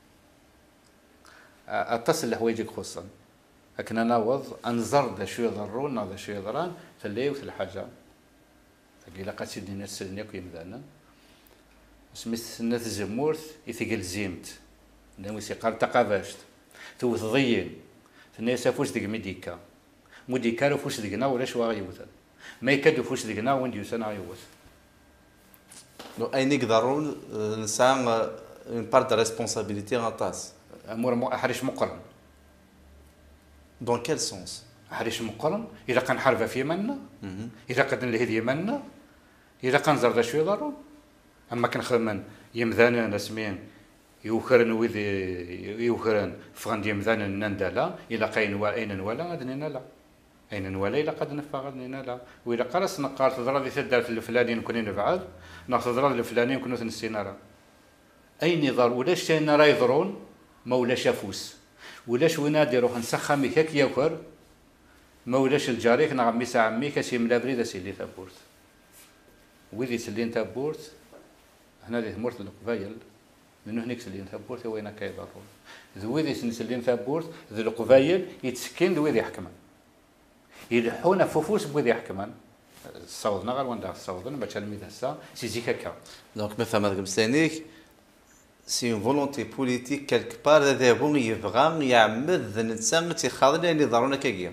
اتصل لحوايجك خصوصا اكنا ناوض انظر ذا شو يضرون هذا شو يضران تلي وث الحاجه قيلا قد سيدنا السلنيا كي مذانا سميت سنة زمورت يثقل زيمت ناوي سيقال تقافاشت توث ضيين الناس فوش ديك ميديكا موديكا فوش ديكنا ولا شوا غيوث ما يكادو فوش ديكنا وين يوسنا غيوث لو اين يقدرون نسان اون بار دو ريسبونسابيلتي غطاس امور احرش مقرن دون كيل سونس احرش مقرن اذا كان حرفه في منا اذا قد الهدي منا اذا كان زرد شوي ضرون اما كان خدمن يمذانا نسمين يوخرن وذي يوخرن فغند يمذانا نندلا الى قين واين ولا غدنينا لا اين ولا الى قد نفا غدنينا لا واذا قرص نقار تضرب ثدات الفلاني نكون نبعد ناخذ ضرب الفلاني نكون نسينا راه اين ضر ولاش شينا راه يضرون ما ولاش افوس ولاش ونادي روح نسخمي هيك يوخر ما ولاش الجاريك نعمي ساعه عمي كاسي ملا بريده سيلي ثابورت وذي سلين ثابورت هنا ذي ثمورت القبايل لانه هنيك سلين ثابورت وين كيضرون ذوي ذي سلين ثابورت ذي القبايل يتسكن ذوي ذي يحكمان يلحون فوفوس بوذي يحكمان صوضنا غير وين صوضنا باش الميد هسا سي زي هكا دونك مفهم هذاك مسلانيك سي اون فولونتي بوليتيك كالك بار هذا هو يبغى يعمد الانسان تيخاضر اللي ضرونا كاكيا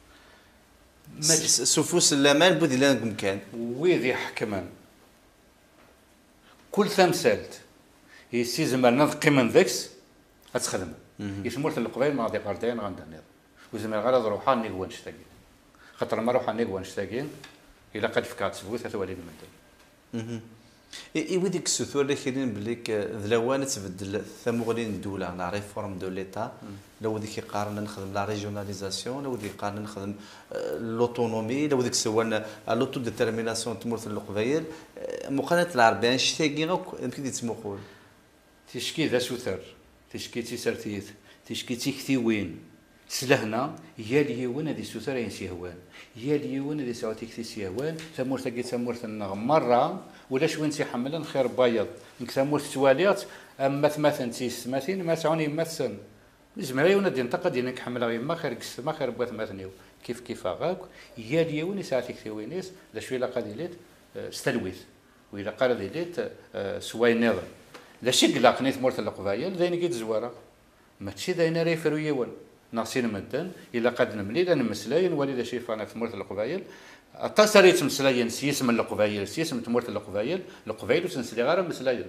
سفوس الامان بودي لا مكان ويذي حكمان كل ثمثالت يسيزم نضقي من ذكس اتخدم يسمورت القبائل ما غادي قردين غندنيض وزمر غرض روحان نيغوان شتاقين خاطر ما روحان نيغوان شتاقين الا قد فكات سبوث ثوالي المدن وديك السثور اللي كاينين بليك ذلاوان تبدل ثمغلين الدوله لا ريفورم دو ليتا لو ديك يقارن نخدم لا ريجيوناليزاسيون لو ديك يقارن نخدم لوتونومي لو ديك سوان لوتو ديتيرميناسيون تمورت القبايل مقارنه العربيين شتاقي يمكن يتسمقول تشكي ذا سوثر تشكي تيسرتيت تشكي تيكتيوين سلهنا يا ليون هذه السوثر ينسيهوان يا ليون هذه ساعتك تيسيهوان ثمورت كي ثمورت مره ولا شوين تيحملن خير بايض نك ثمورت تواليات اما ثماثن تيستماثين ما تعوني يمثل زمرا يونادي ننتقد انك حمل غير ما خير كس ما خير بوث مثنيو كيف غاك يا ليون ساعتك ثوينيس لا شوي لا قاديليت استلويث وإلا قال ديليت سواي نظر لا شق لاقني ثمورت القبايل ذين كيت زواره ماشي ذين ريفرو يون ناصين مدن الا قد نملي انا مسلاين وليد شي فانا ثمورت القبايل اتصريت مسلاين سيسم القبايل سيسم ثمورت القبايل وتنسلي غير مسلاين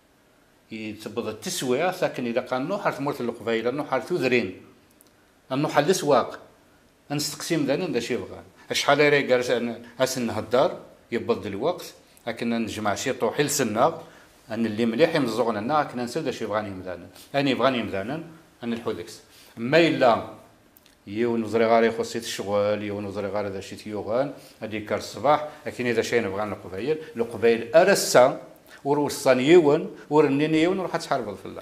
يتبض التسويه ساكن اذا قال نوحر ثمورت القبايل نوحر ثذرين النوحر الاسواق نستقسم ذا شي بغا شحال راه جالس اسن هدار يبض الوقت لكن نجمع شي طوحي لسنا ان اللي مليح يمزغنا لنا كنا نسد شي بغاني مذانا اني بغاني مذانا ان الحودكس ما الا يون وزري غاري خصيت الشغل يون وزري غاري ذا شي تيوغان هذيك الصباح لكن اذا شي نبغى القبايل ارسا وروسان يون ورنين يون وراح تحارب الفلا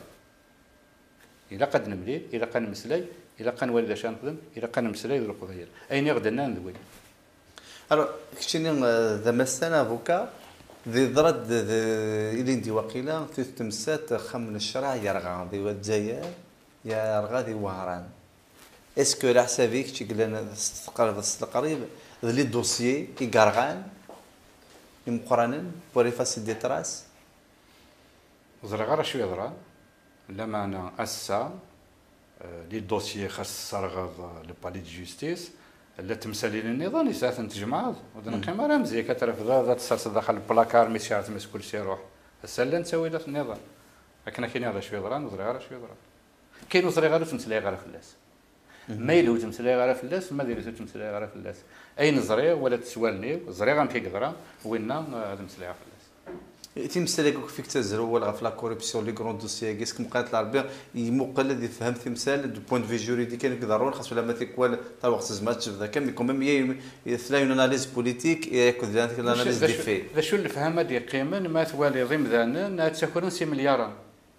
الا قد نملي الا قد نمسلي الا قد والد شان نخدم الا قد نمسلي القبايل اين غدنا ندوي الو كشتيني ذا مثلا افوكا ذي ضرد إلين دي وقيلة تمسات خمن الشرع يرغى ذي والجزائر يرغى ذي وهران اسكو على حسابيك تقول لنا قريب ذي الدوسيي يقرغان يمقرنن بوريفاس دي تراس زرع غير شويه ضرا لما انا اسا لي دوسيي خاص صرغ لو بالي دو جوستيس لا تمثالين النظام يساعد تجمع ودنا قيمه راه مزيان كتعرف ذا تصاص داخل البلاكار ما يشعر تمس كل شيء يروح هسه لا نسوي ذا في النظام لكن كاين هذا شويه ضرا نزرع غير شويه ضرا كاين وزرع غير تمثلي غير فلاس ما يلو تمثلي غير فلاس ما ديرو تمثلي غير فلاس اي نزرع ولا تسوالني زرع غنمشي قدره وينا هذا تمثلي غير فلاس تيمثال هكاك فيك تزرو ولا في لا كوربسيون لي كرون دوسيي كيسك مقالة العربيه يمقل الذي فهم تمثال دو بوين دو في جوريديك كان ضروري خاص ولا ما تيكوال تا وقت زعما تشوف ذاك مي كوميم يثلا اون اناليز بوليتيك ياكل ذاك الاناليز دي في ذا شو الفهم ديال قيمه ما توالي ضمذانا تسكرن سي مليارا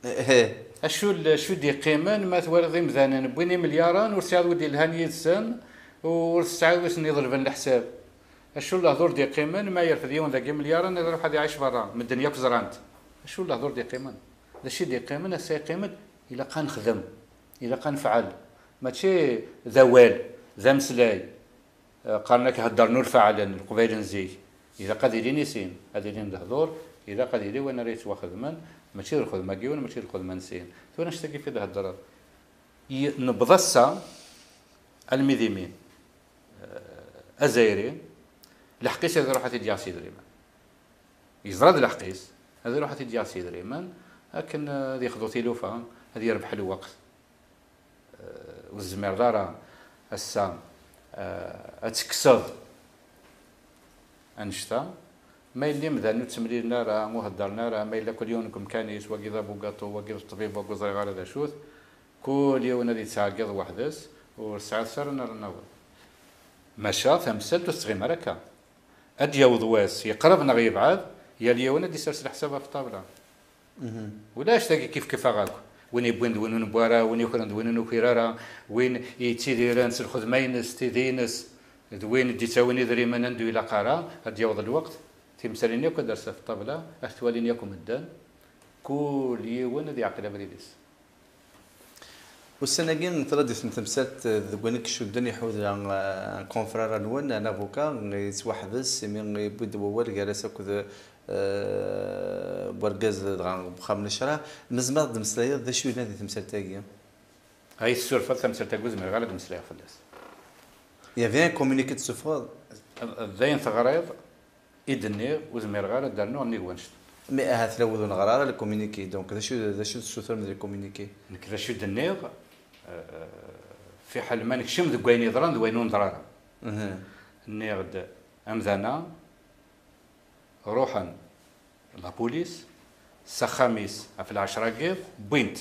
شو دي قيمه ما توالي ضمذانا بويني مليارا ورسعد ودي الهانيه السن ورسعد واش نضرب الحساب شو الهضور ديال قيمان ما يرفد يوم ذاك مليار انا يروح هذا يعيش برا من الدنيا كزرانت شو الهضور ديال قيمان هذا الشيء ديال قيمان السي قيمان الا كان نخدم الا كان نفعل ماشي ذوال ذا مسلاي قالناك هدر نور فعلا القبيل نزي اذا قادرين يسين قادرين الهضور اذا قادرين وانا ريت واخذ من ماشي ناخذ ماكي ولا ماشي ناخذ منسين تو نشتكي في هذا الضرر نبضسا المذيمين الزايرين الحقيس هذا روح تديا سيد ريمان يزرد الحقيس هذا روح تديا سيد ريمان لكن هذه ياخذوا تيلوفا هذه يربح الوقت والزمير دارا هسا اتكسر انشتا ما يلي مذان تمريرنا راه مهدرنا راه ما الا كل يوم كم كانيس وكذا بوغاطو وكذا الطبيب وكذا غير هذا شوث كل يوم هذه تعاقد وحدس والساعه صرنا نوض مشى تمثل تستغي مركه اديا وضواس يقرب نغي يبعد يا اليوم دي سرسل حسابها في الطابله ولا اشتاقي كيف غاك وين يبوين وين نبوارا وين يخرج وين نكيرارا وين يتيديران سلخذ ماينس تيدينس وين دي تاويني دري من ندوي الى قرا اديا وض الوقت تمثلين ياكو درس في الطابله احتوالين ياكم الدان كل يوم دي عقله بريدس والسناكين تردد تمثلت ذوانيك شو الدنيا حوز عن كونفرار نون انا افوكا يتوحبس من يبد اول جالس كذا برجاز بخام نشرة مزمار دمسلايا ذا شو نادي تمثال تاعي هاي السورفه تمثال تاع جوز من غير دمسلايا فلاس يا فين كومونيكيت سوفر زين ثغريض يدني وزمير غير دارنو ني وانش مي هات لو ذو نغرار الكومونيكي دونك ذا شو السوثر من الكومونيكي كذا شو دنيغ في حال ما نكشم ذو وين يضران وين نضرار نيغد امذانا روحا لا بوليس سخاميس في العشرة كيف بوينت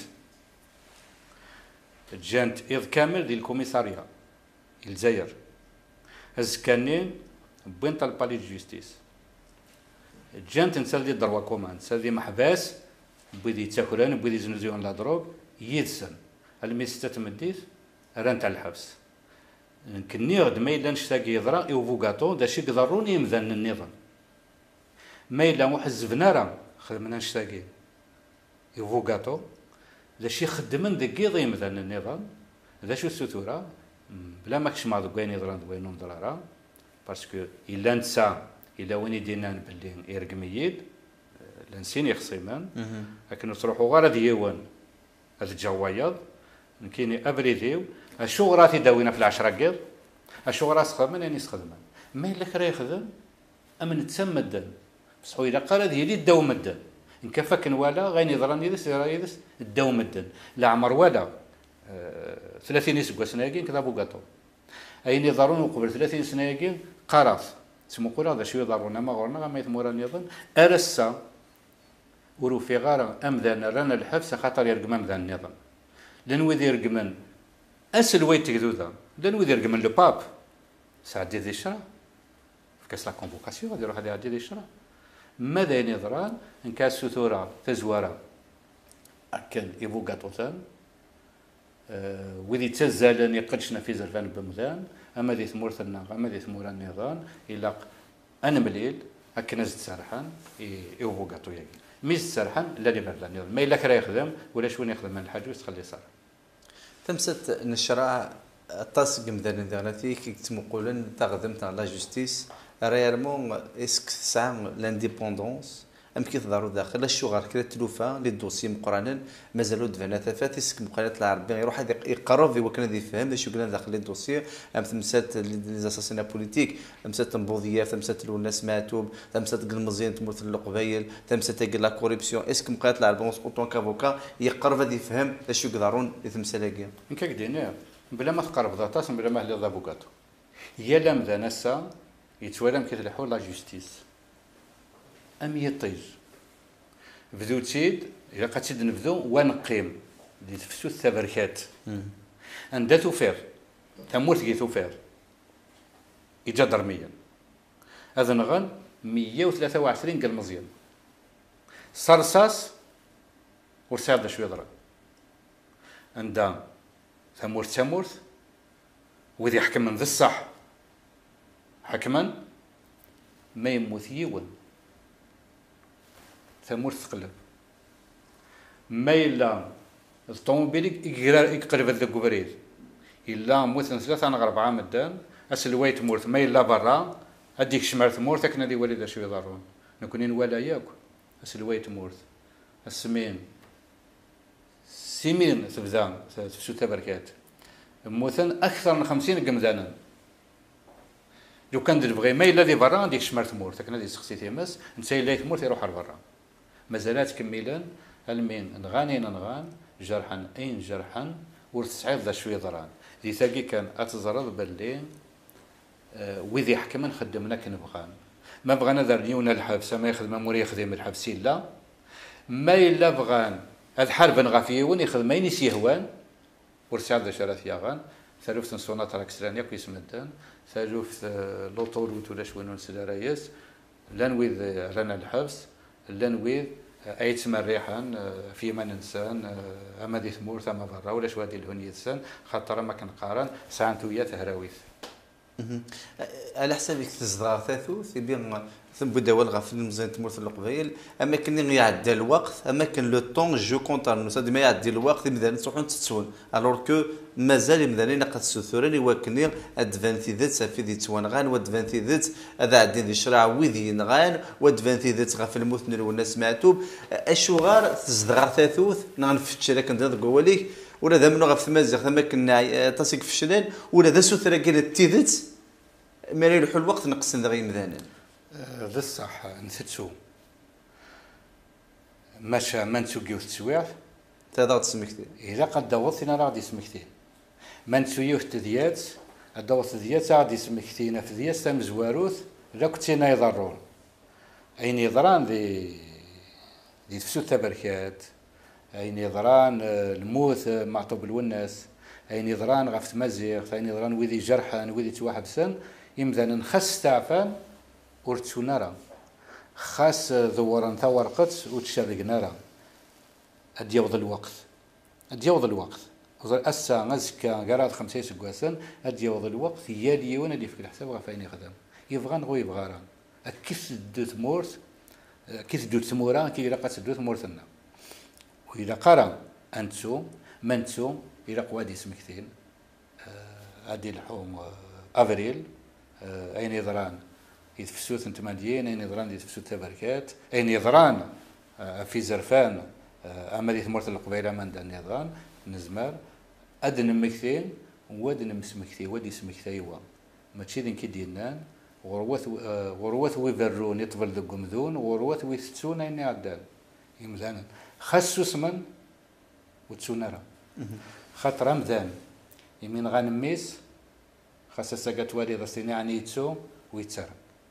جانت إذ كامل ديال الكوميساريا الجزائر هز كانين بوينت البالي دو جوستيس جانت نسال ديال دروا كومان نسال ديال محباس بيدي تاكلان بيدي زنزيون لا دروب يدسن الميستة تمديت ران تاع الحبس كني غد ما إلا نشتاق يضرا يوفوكاتو داشي قدروني يمذن النظام ما إلا وحزبنا راه خدمنا نشتاقي يوفوكاتو داشي خدمن ذاك يمذن النظام ذا شو السوتورة بلا ماكش ما دوكاين يضران دوين نضرارا باسكو إلا نتسا إلا وين يدينا بلي يرقميد لنسين يخصيمان لكن تروحوا غير ديوان هاد الجوايض كاين ابريديو الشغرات يداوينا في العشرة كيض الشغرات خدمن يعني خدمان ما الا كرا يخدم امن تسمى الدن بصح الا قال هذه اللي داو مدن ان كفك ولا غير يضرني يدس داو مدن لا عمر ولا 30 سنه كذا بوغاتو اين يضرون قبل 30 سنه قراص سمو قول هذا شو يضرونا ما غورنا ما يثمران يظن ارسا ورو في غار امذان رانا الحبس خاطر يرقم امذان النظام لان وذي يرقمن اسل ويت تكذوذا لان وذي يرقمن لو باب ساعه دي الشرا في كاس لا كونفوكاسيون غادي يروح هذه دي الشرا ماذا ينظران ان كاس سوتورا تزوارا اكل ايفوغاتوتان وذي تزالن يقدشنا في زرفان بمذان اما ذي ثمورتنا اما ذي ثمور النظام الى انا مليل هكا ناس تسرحان يوفوغاتو ياكي ميز سرحان لا يبرد النظام ما الا كرا يخدم ولا شوين يخدم من الحاج ويتخلي صار تمست نشرع الطاسق مذان ذاتي كي تمقولن تخدمت على لا جوستيس ريالمون اسك سام لانديبوندونس ام كي تظهروا داخل الشغل كذا تلوفا لي دوسي مقرانا مازالوا دفعنا ثفات يسك مقالات العربيه يروح يقرب يوكل يفهم اش قلنا داخل لي دوسي ام تمسات لي زاساسينا بوليتيك تمسات النبوذيه تمسات الناس ماتوب تمسات قلمزين تموت القبايل تمسات لا كوريبسيون اسك مقالات العربيه اوتون كافوكا يقرب هذا يفهم اش يقدرون يتمسلاكي انك دينا بلا ما تقرب ذاتاس بلا ما هلي ضابوكاتو هي لام ذا نسا يتوالم كيتلحو لا جوستيس ام يطيج بدو تيد الا قاتيد نبدو ونقيم دي تفسو التبركات عندها توفير تموت كي توفير إجا درميا هذا نغن 123 قال مزيان صرصاص ورسالة شوية ضرب عندها ثمورث وذي حكم من ذي الصح حكما ما يموت يون ثمورث تقلب ما إلا الطوموبيل يقرب هذا الكبريت إلا موت ثلاثة أنا 4 مدان أسلوي تمورث ما إلا برا أديك شمال تمورث أكن هذه وليدة شوية ضرون نكونين ولا ياك أسلوي تمورث السمين سيمين تبدا تفسو تبركات موثن أكثر من 50 قمدانا لو كان تبغي ما إلا ذي برا أديك شمال تمورث أكن هذه سقسي تيمس نسى إلا تمورث يروح لبرا مازالات كميلا المين نغان جرحا أين جرحا ورتسعيد ذا شوية ضران ذي ثاقي كان أتزرد باللي وذي حكما خدمنا كنبغان ما بغانا ذرنيونا الحبس ما يخدم موري يخدم الحبس لا ما إلا بغان الحرب نغافيون يخدم ما ينسي هوان ورسعد ذا شرات ياغان ثالوث نصونات راكسلان ياكو يسمدان ثالوث لوطولوت ولا شوانون سلارايس لانويذ رانا الحبس لانويذ أيتم الريحان فيما ننسان أما ذي ثمور ثم برا ولا شو هذه الهنية سان خاطر ما كنقارن سانتوية هراويث. على حسابك تصدر ثاثوث يبين ثم بدا والغا في المزين تمور في القبيل اما كان يعدى الوقت اما كان لو طون جو كونتر نساد ما يعدي الوقت مثلا تروحون تتسون الوغ كو مازال مثلا ناقص السثورين يوكني ادفانتي ذات سافي دي توانغان وادفانتي ذات هذا عندي دي شرع ويدي نغان وادفانتي ذات غا في المثنى والناس معتوب اشوغار تصدر ثاثوث نغنفتش لك ندير قواليك ولا ذا منو غف مازيغ ثما كنا تاسيك في الشلال ولا ذا سوثرا كانت تيذت ما يلحو الوقت نقص ذا غير مذانا ذا الصح نثتسو ماشا ما نسوقيو التسويع هذا تسمكتي إذا قد دوضت أنا غادي سمكتين ما نسويو التذيات الدوض التذيات غادي سمكتين في ذيات تم زواروث لا كنتينا يضرون أين يضران ذي تفسو التبركات أين يضران الموت معطوب الوناس أين يضران غفت مزيغ أين يضران وذي جرحان وذي توحبسن يمذن نخس تعفان ورتسو نرى خاص ذوران ثورقت وتشارك نرى أديوض الوقت أسا غزكا قرات 5 سكواسن أديوض الوقت ياليون اللي في الحساب غفاين يخدم يبغان غو يبغاران كيف دوت مورث كيف دوت ثمورا كي لقات دوت مورثنا وإذا قرا أنتو منتو إلى قوادي سمكتين أدي الحوم أفريل أين يضران يتفسوث انتماديين أين يضران يتفسوث تبركات أين يضران في زرفان أما دي ثمورة القبيلة من دا النظام نزمار أدن مكثين ودن مسمكثي ودي سمكثيوا ما تشيدن كي دينان غروث ويفرون يطفل ذو قمذون وغروث ويثتسون أين عدان يمزانا خسو سمن وتسونارا خاطر مذان يمين غانميس خاصة ساقات والي ضستيني يعني يتسو ويتسرى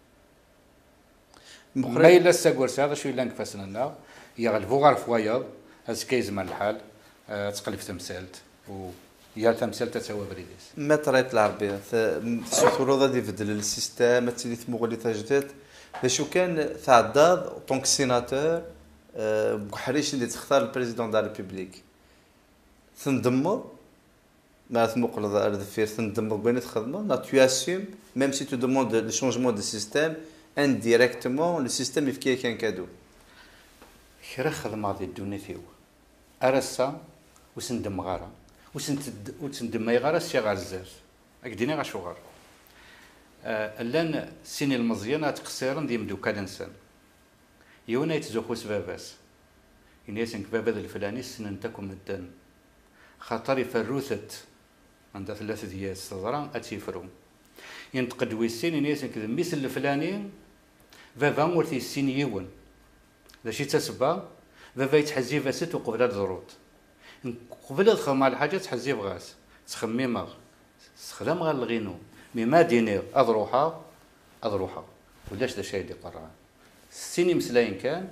ما إلا الساقورس هذا شو إلا نكفاسنا لنا يغلبو غارف وياض هز كيزمان الحال تقلب تمثالت ويا تمثال تسوى بريديس ما طريت العربية سورو غادي يبدل السيستم تسيلي ثموغلي تجديد شو كان تعداد طونك سيناتور بحريش اللي تختار البريزيدون دا ريبوبليك تندمر ما تمقل الدفير تندمر بين تخدمه tu assumes même si tu demandes le changement de système indirectement le système يفكي كان كادو خير خدمه غادي الدنيا فيو ارسا وسندم غارة وسندم ما يغارس شي غار الزاز اكديني غا شوغار لان السنين المزيانه تقصيرا ديال دوكا الانسان يونا يتزوخو سباباس ينيسنك بابا الفلاني سننتكم الدن خاطر يفروثت عندها 3 ديال الصدرة أتيفرو ينتقد ويسين ينيسنك الميس الفلاني بابا ورثي السين يون ذا شي تسبا بابا يتحزيف ست وقبل الضروط قبل تخمم على حاجه تحزيف غاس تخمم تخدم غا الغينو مي ما دينير اضروحا ولاش دا شي دي قرا السيني مسلاين كان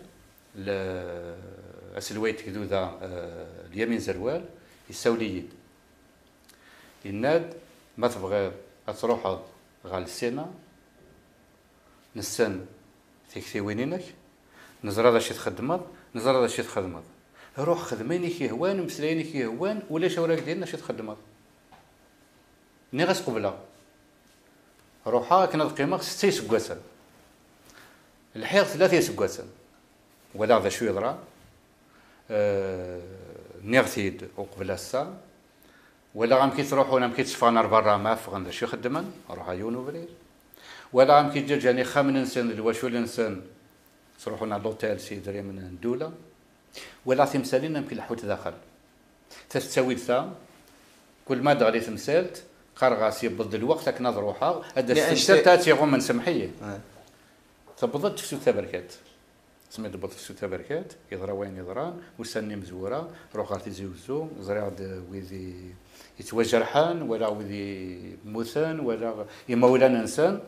اسلويت كذو ذا اليمين زروال يساوليين الناد ما تبغي تروح غا السينا نسن فيك وينينك نزرا شي تخدمض نزرا شي تخدمض روح خدميني كي هوان مسلايني كي هوان ولا شوراك ديالنا شي تخدمض ني غاس قبله روحها كنا القيمه 6 سكواسن الحيط 3 سكواسن ولا ذا شو يضرا نيغتيد وقبل السا ولا غام كي تروحوا انا كي تشفانر برا ما فغن شي خدمن روح عيونو بريد ولا غام كي جاني خامن انسان الواشو الانسان تروحوا لنا لوتيل سي دري من الدوله ولا تمثالين يمكن الحوت داخل تستوي ثا كل ما دغلي تمثالت قرغاس يبض الوقت كنا نروحها هذا الشتات يغوم من سمحيه تبضت في تبركات سميت بضت في تبركات يضرا وين يضران وسني مزوره روح غاتي زوزو زريع ويذي يتوجرحان ولا ويذي موثان ولا يمولانا انسان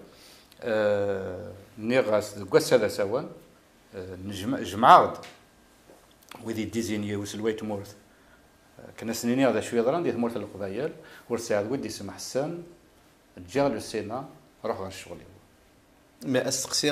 نيغاس قص هذا سوا جمعاد وذي ديزيني وسلويت مورث كنا سنيني هذا شويه ضران ديت مورث القبايل ورسعد ودي سمح حسان تجاغلو السينا روح غير الشغل ما استقسي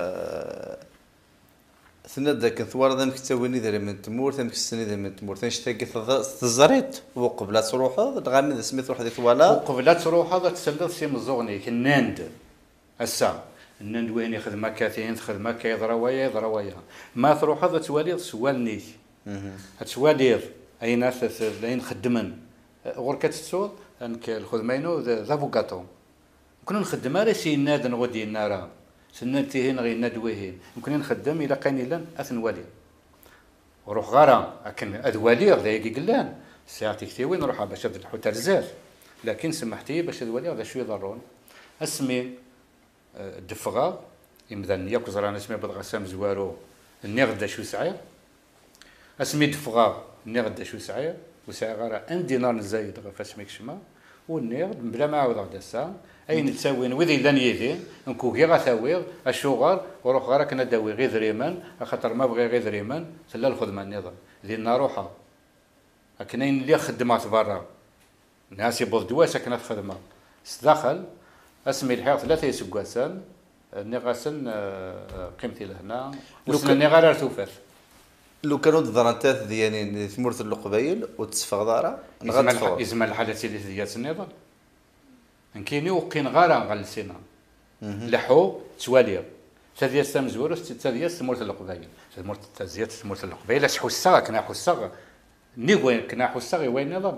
ثنا ذاك ثوار ذا مكتويني ذا من تمور ثم كسني ذا من تمور تنشتاقي تزريت وقبل تروح غامي ذا سميت روح ديك ولا وقبل تروح هذا تسلط سي مزوغني كناند الساعه الناند وين يخدم كاثين خدمه كيضرا ويا ما تروح هذا توالي سوالني تسوالير اي ناس لين خدمن غور كتسول انك الخدمينو ذا فوكاتو كنا نخدم راه سي ناد نغدي النار سنتي هنا غير ندويهين يمكن نخدم الى قانيلا اثنوالي وروح غارا لكن ادوالي ذا يقلان ساعتي كثيوين نروح باش الحوت رزاز لكن سمحتي باش ادوالي هذا شويه ضرون اسمي الدفغا يمدن ياكل زران اسمي بالغسام زوارو النغدا شو سعير اسمي دفغا النغدا شو سعير وسعير غير ان دينار نزايد غير فاسميك شما والنغد بلا ما عاود غدا الساعه اين تساوين وذي لان يدي نكو كي غاثاويغ الشغل وروح غير كنا داوي غير ذريمان خاطر ما بغي غير ذريمان تلا الخدمه النظام ديالنا روحها كاين اللي خدمات برا ناس يبوض دوا ساكنه خدمه داخل اسمي الحياه 3 سكواسان نغاسن قيمتي لهنا وسني غير توفات لو كانوا الضرانتات ديالي ثمورت القبايل وتصفغ دارا نغطفو يزمل الحالات ديال النظام كايني وقين غارا غالسينا لحو توالير تازيا سامزور تازيا ثمورت القبايل تازيا ثمورت القبايل حسا كنا حسا نيغوين كنا حسا وين نظام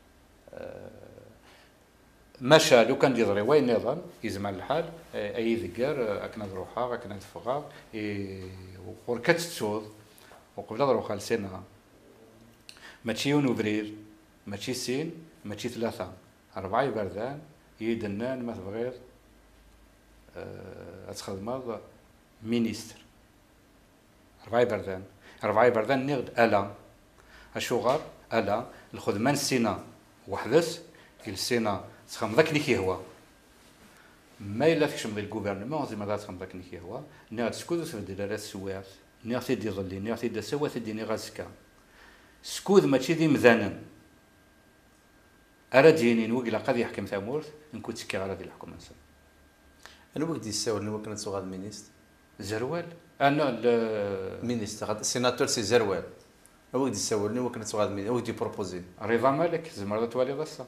مشى لو كان يضري وين نظام يزمل الحال اي ذكر اكنا نروحها اكنا نتفقا وركت تسود وقبل نروح لسينا ماشي ونوفرير ماشي سين ماشي 3 4 بردان يدنان ما تبغير اتخدم مينيستر 4 بردان نغد الا الشغار الا الخدمان السينا وحدث السينا تخدم ذاك اللي كيهوا ما الا تكشم ذا الغوفرنمون زي ما تخدم ذاك اللي كيهوا نغد سكوز في الدرارات السوات نغد تيدي ظلي نغد تيدي سوات تديني غاسكا سكوذ ماشي ذي مذانن أرديني وقيلا قد يحكم ثامورث نكون تسكي على ذي الحكومة نسا أنا وقت يساول أنا كنت صغار مينيست زروال أنا مينيست سيناتور سي زروال أنا وقت يساول أنا كنت صغار مينيست وقت يبروبوزي رضا مالك زمرة توالي ضصة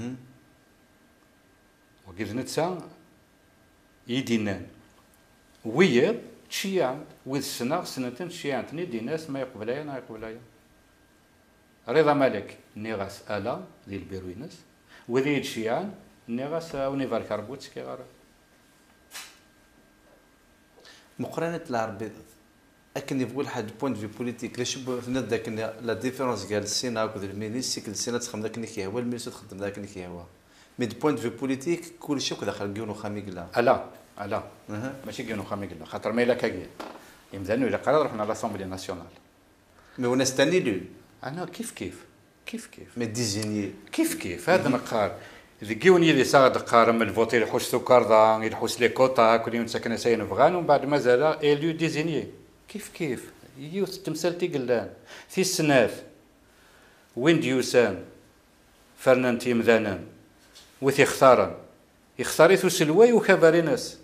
وقت نتسا يدينان ويا تشيعن وذ سنتين تشيعن تني ناس ما يقبلايا ما يقبلايا رضا مالك نيغاس الا ديال البيروينس وذي الشيعان نيغاس اونيفر كاربوتس كي غارة مقارنة العربي اكن يبغوا لحد بوينت في بوليتيك لاش فهمنا ذاك لا ديفيرونس ديال السينا وكذا المينيس سيك السينا تخدم ذاك اللي كيهوى المينيس تخدم ذاك اللي كيهوى مي دو بوينت في بوليتيك كلشي داخل كيونو خاميكلا لا ماشي كيونو خاميكلا خاطر ما الا كاين يمدانو الا قرر رحنا لاسامبلي ناسيونال مي وناس تاني لو انا كيف مي ديزيني كيف هذا نقار ذكيوني اللي صاد قارم الفوتي يحوس سكر يحوس لي كوتا كل يوم ساكن ساين فغان ومن بعد مازال اليو ديزيني كيف يوث تمثالتي قلان في السناف وين ديوسان فرنانتي مذانا وثي يختاريث سلواي وكبارينس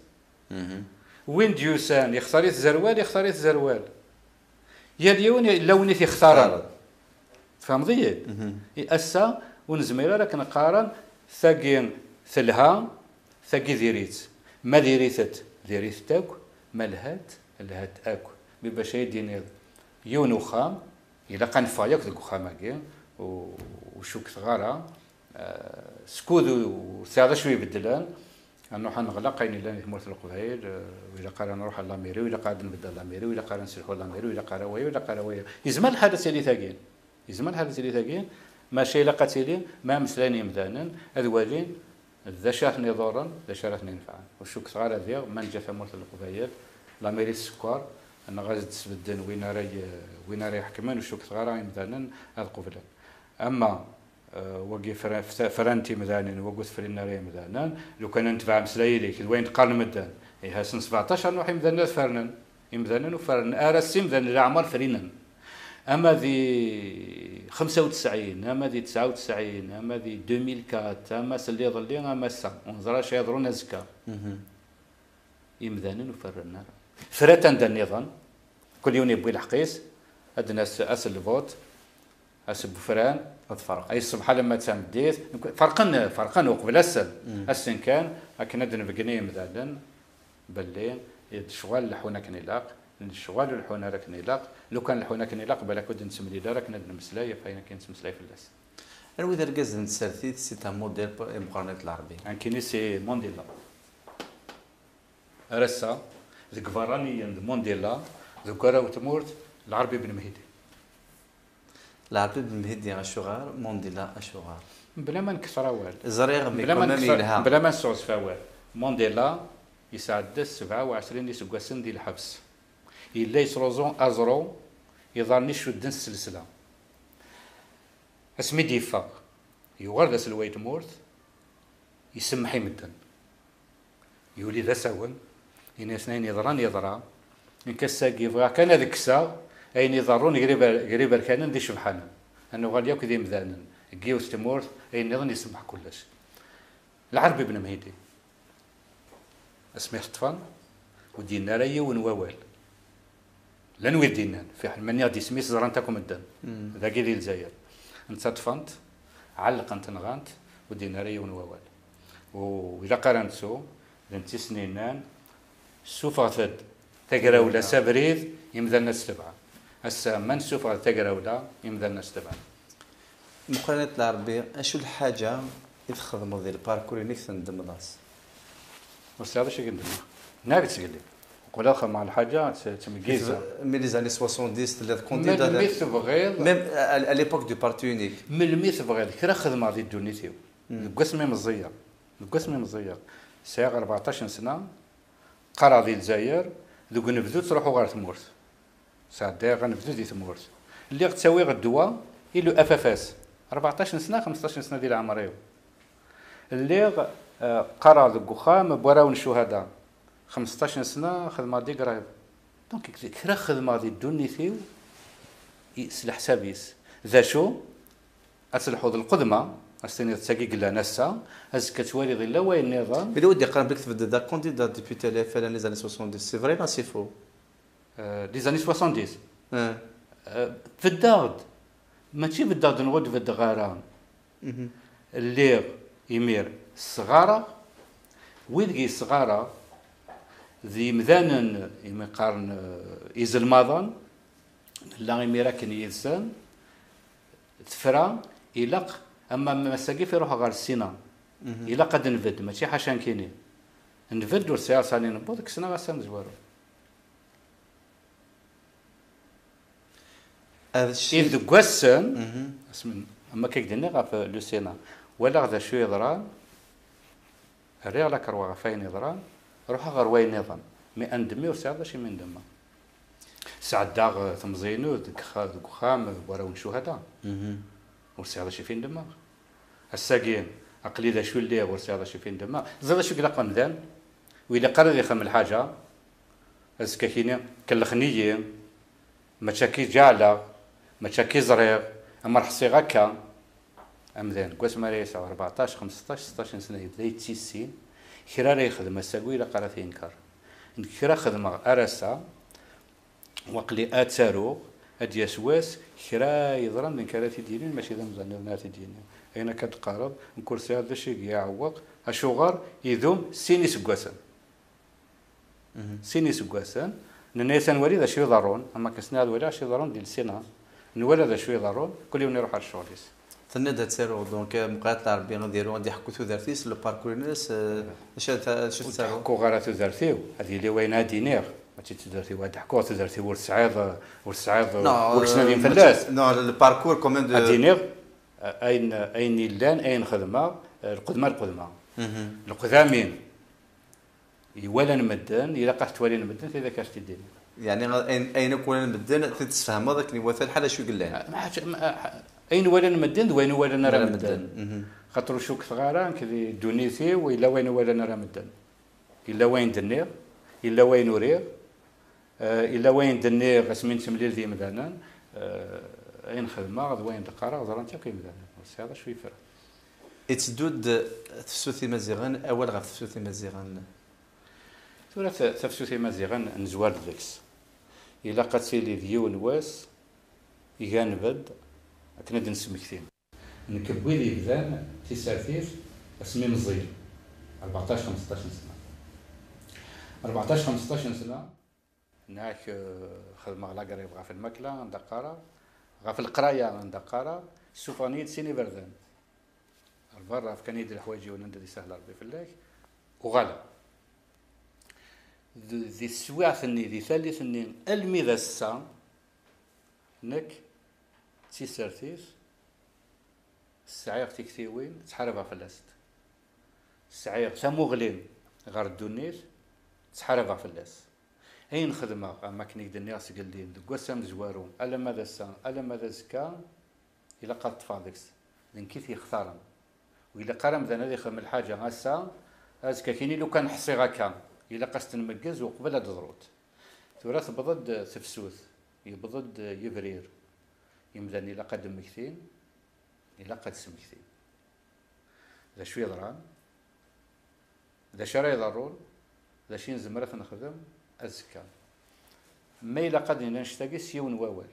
وين ديوسان يختاريث زروال يا اليوم لوني في اختارن فهم ضيق اسا ونزميرا لك نقارن ثاقين ثلها ثاقي ذيريت ما ذيريثت تاك ما لهات اكو بيبقى شي دينيض يون وخام الا كان فايك ذوك خاماكي وشوك صغارة سكود وثلاثة شوي بدلان انه حنغلق عيني لاني مورث القبائل وإلا قال نروح لاميري وإلا قال نبدا لاميري وإلا قال نسلحوا لاميري وإلا قال ويا يزمل الحدث اللي ثاقين ماشي الا قتيلين ما مسلاني مذانا اذوالين ذا شافني ضرا ذا شارتني نفعا وشوك صغار هذيا من جا في مورث القبائل لاميري السكر انا غازي تسبدن وين راي يحكمون وشوك صغار مذانا هذا قبلا اما وقي فرنتي مثلا وقوت فريناري مثلا لو كان نتبع مسلايليك وين تقارن مدان هي سن 17 نروح مثلا فرنن مثلا وفرن ارسي مثلا العمر فرينن اما ذي 95 اما ذي 99 اما ذي 2004 اما سلي ظلي اما سا ونزرا شي يضرون زكا يمذانن وفرنا فرات عند النظام كل يوم يبغي الحقيس هاد الناس اسل الفوت اسب فران تفرق اي الصبح لما تمديت فرقا وقبل السن كان لكن ندن بقنيه مثلا بالليل الشغال لحونا كنيلاق الشغال لحونا راك نيلاق لو كان لحونا كنيلاق بالك كنت نسمي دارك ندن مسلايه فاين كاين مسلايه في اللاس انا واذا ركز نسالتي سي تا موديل مقارنه العربي ان كاين سي مونديلا رسا ذيك فراني مونديلا ذوك راه تمورت العربي بن مهدي العربي بن مهدي اشغار مونديلا اشغار بلا ما نكثر والو زريغ بلا ما نسوس فوال مونديلا يسعد 27 يسقسن ديال الحبس الا يسروزون ازرو يظني شدن السلسله اسمي ديفا يورد سلويت مورث يسمح يمدن يولي ذا ساون إن اثنين يضرا إن كساق يبغى كان هذاك الساق أين يضرون قريب كان دي شبحانا أنه غادي ياكل ذي مذانا جيوس تمورث أين يظن يسمح كلش العربي بن مهيدي اسمه طفان ودينا راي ونوال لن ودينا في حال من يغدي سميس زرانتكم الدم ذا كيدي الجزائر انت طفنت علق انت نغانت ودينا راي ونوال وإذا قارنتو لنتي سنينان سوفغ تقراولا سابريد يمدى الناس تبعه هسا من سوفغ تقراولا يمدى الناس تبعه مقارنة العربية اشو الحاجة يتخدموا ديال الباركور اللي تندم راس واش هذا شي كندير ناقص قال لي ولا خا مع الحاجه تمكيزه مي لي زاني 70 اللي كونديدا ميم ميث بغيض ميم ا ليبوك دو بارتي يونيك من الميث بغيض كرا خدمه ديال دونيتيو قسمي مزير ساعه 14 سنه قرا ديال الجزائر دوك نبذو تروحوا غير تمورث ساعه داير غنبذو ديال تمورث اللي غتساوي غدوا يلو افافاس 14 سنه 15 سنه ديال عمريو اللي قرا ذوك خام براون الشهداء 15 سنه خدمه دي قرايب دونك كرا خدمه ديال دونيتيو يسلح حسابيس ذا شو اصلحوا القدمه استني تساقي قلا ناسا از كتوالي غير لا وين النظام بلا ودي قرا بك تبدا دا كونديدا ديبيتي لي في لي زاني 70 سي فري لا سي فو لي زاني 70 في الدارد ماشي في الدارد نغد في الدغاران اللي يمير الصغاره ويلقي الصغاره ذي مذانا يقارن يزل ماضان لا يمير كان يلسان تفرا يلق اما مساقي في روحها غير السينا الا قد نفد ماشي حاشا كاينين نفد والسيار ثاني نبوض ديك السنه غاسا نزوارو هذا الشيء إذ قوسن أما كيقدرني غاف لو سينا ولا غدا شو يضران الريغ لا كروا غفاين يضران روح غير وين نظام مي اندمي وساعد شي من دما ساعد داغ تمزينو دك خام وراو شهداء وساعد شي فين دما الساقين عقلي ذا شو اللي وساعد شي فين دما زاد شو قلق مدان وإلا قرر يخمم الحاجة أزكاكيني كالخنية ما تشاكي جعلة ما تشاكي زريغ أما رحصي غاكا أمذان كواس ماريسا 14 15 16 سنة يبدا يتسيسين كرا راه يخدم الساقوي إلا قرا ينكر كرا خدمة أرسا وقلي آتسارو أد يسواس كرا يضرن من كراتي دينين ماشي ذا مزنر ناتي دينين أين كتقارب نكرسي هذا الشيء يعوق أشوغر يذوم سيني سكواسن سيني سكواسن ننيسان ولي ذا شو يضرون أما كسنا ولا شو يضرون ديال السنة نولا ذا شو يضرون كل يوم نروح على الشغليس تندا تسيرو دونك مقاتل العربية نديرو غادي يحكوا ثلاثيس لو باركور الناس اش تسيرو حكوا غير ثلاثيو هذه اللي وين دينير ماشي ثلاثيو واحد حكوا ثلاثيو ورسعيض ورسنادين فلاس نو الباركور كومون دو دينير اين اللان اين خدمه القدماء القدامين يولا نمدن الا قحت ولي نمدن اذا كاشتي دينير يعني اين كون نمدن تتفهم هذاك نيوث الحاله شو قلنا اين ولا نمدن وين ولا نرى مدن خاطر شوك صغاران كذي دونيسي ولا وين ولا نرى مدن الا وين دنير الا وين ورير الا وين دنير اسمين تمليل ذي مدانا اين خدمه غد وين دقاره زران تاكي مدانا بس هذا شوي فرق اتسدود تفسوثي مزيغان اول غف تفسوثي مزيغان ثورة تفسوثي مزيغان نزوار ديكس الا قتيلي ديون واس يغنبد كنا نسمكتين نكبوي لي بذان تيسارتيف اسمي مزير 14 15 سنه 14 15 سنه هناك خدمه على قريب غا في الماكله عند قاره غا في القرايه عند قاره سوفانيد سيني بردان البرا في كنيد الحوايج ونندي سهل ربي في الله وغلا ذي السواع ثني ذي ثالث ثني المذا السا نك تيسارتيس السعيق تكتيوين تحاربها في الأسد السعيق سموغلين غير الدونيس تحاربها في الأسد أين خدمة أما كنيك الناس قلين قسم زوارو ألا ماذا السان ألا ماذا زكا إلا قد تفاضكس لأن كيف يختارن وإلا قرم ذا نادي خدم الحاجة غاسا أزكا كيني لو كان حصي غاكا إلا قصت نمجز وقبل دضروت ثلاث بضد تفسوث يبضد يبرير يمدن إلا قد مكثين إلا قد سمكثين ذا شوي ضران ذا شرا يضرون ذا شين زمرة نخدم أزكى ما إلا قد نشتاقي سيون واول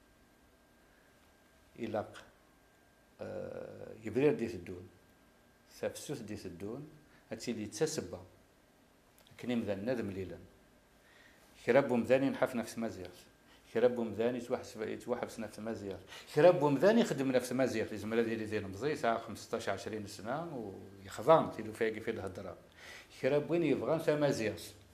إلا يبرير ديت الدون ثفسوث ديت الدون هاتي اللي تسبة كني مذن ندم ليلا كرب مذاني نحف نفس مزيغ كرب مذاني يتوحبس نفس مزيغ كرب مذاني يخدم نفس مزيغ الزملاء ديالي زين مزي ساعة 15 20 سنة ويخضان تيلو فايقي في الهضرة كرب وين يبغان ثا مزيغ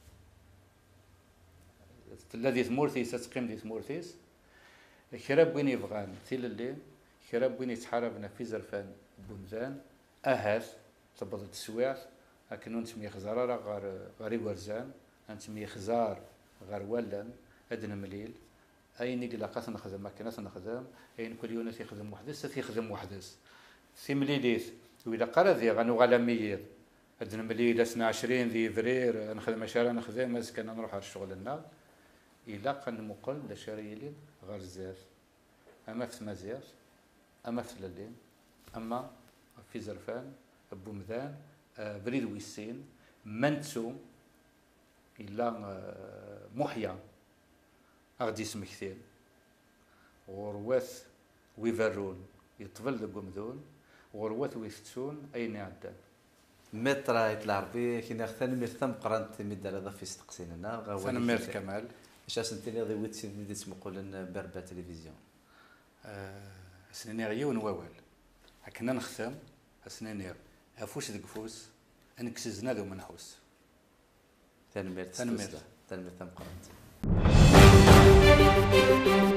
الذي ثمورثيس تقيم دي ثمورثيس كرب وين يبغان تيل الليل كرب وين يتحاربنا في زرفان بومذان أهث تبض التسويع لكن نتمي خزارة غير ورزان نتمي خزار غير ولن أدنى مليل أين يقلا قاس نخدم ماكينات نخدم أين كل يوم يخدم وحدس يخدم وحدس في مليليث وإذا قرا ذي غنو على مية أدنى مليل 22 ذي فرير نخدم أشارة نخدم مازكنا نروح على الشغل النار إلا قن مقل لشريلين غير زاف أما في مزيار أما في الليل أما في زرفان بومذان بريد ويسين منتو إلا محيا أغدي سمكتين غروات ويفرون يطفل دقومذون غروات ويفتون أين عدان مترا العربية كنا ختان ميرثم قرنت ميدال هذا في استقسينا غا أنا ميرث كمال اش سنتيني غي ويت سيدي تسمو قولن بربا تلفزيون سنيني غيون ووال هكنا نختم سنيني هفوش دقفوس انكسزنا ذو منحوس تنمير تنمير قرنت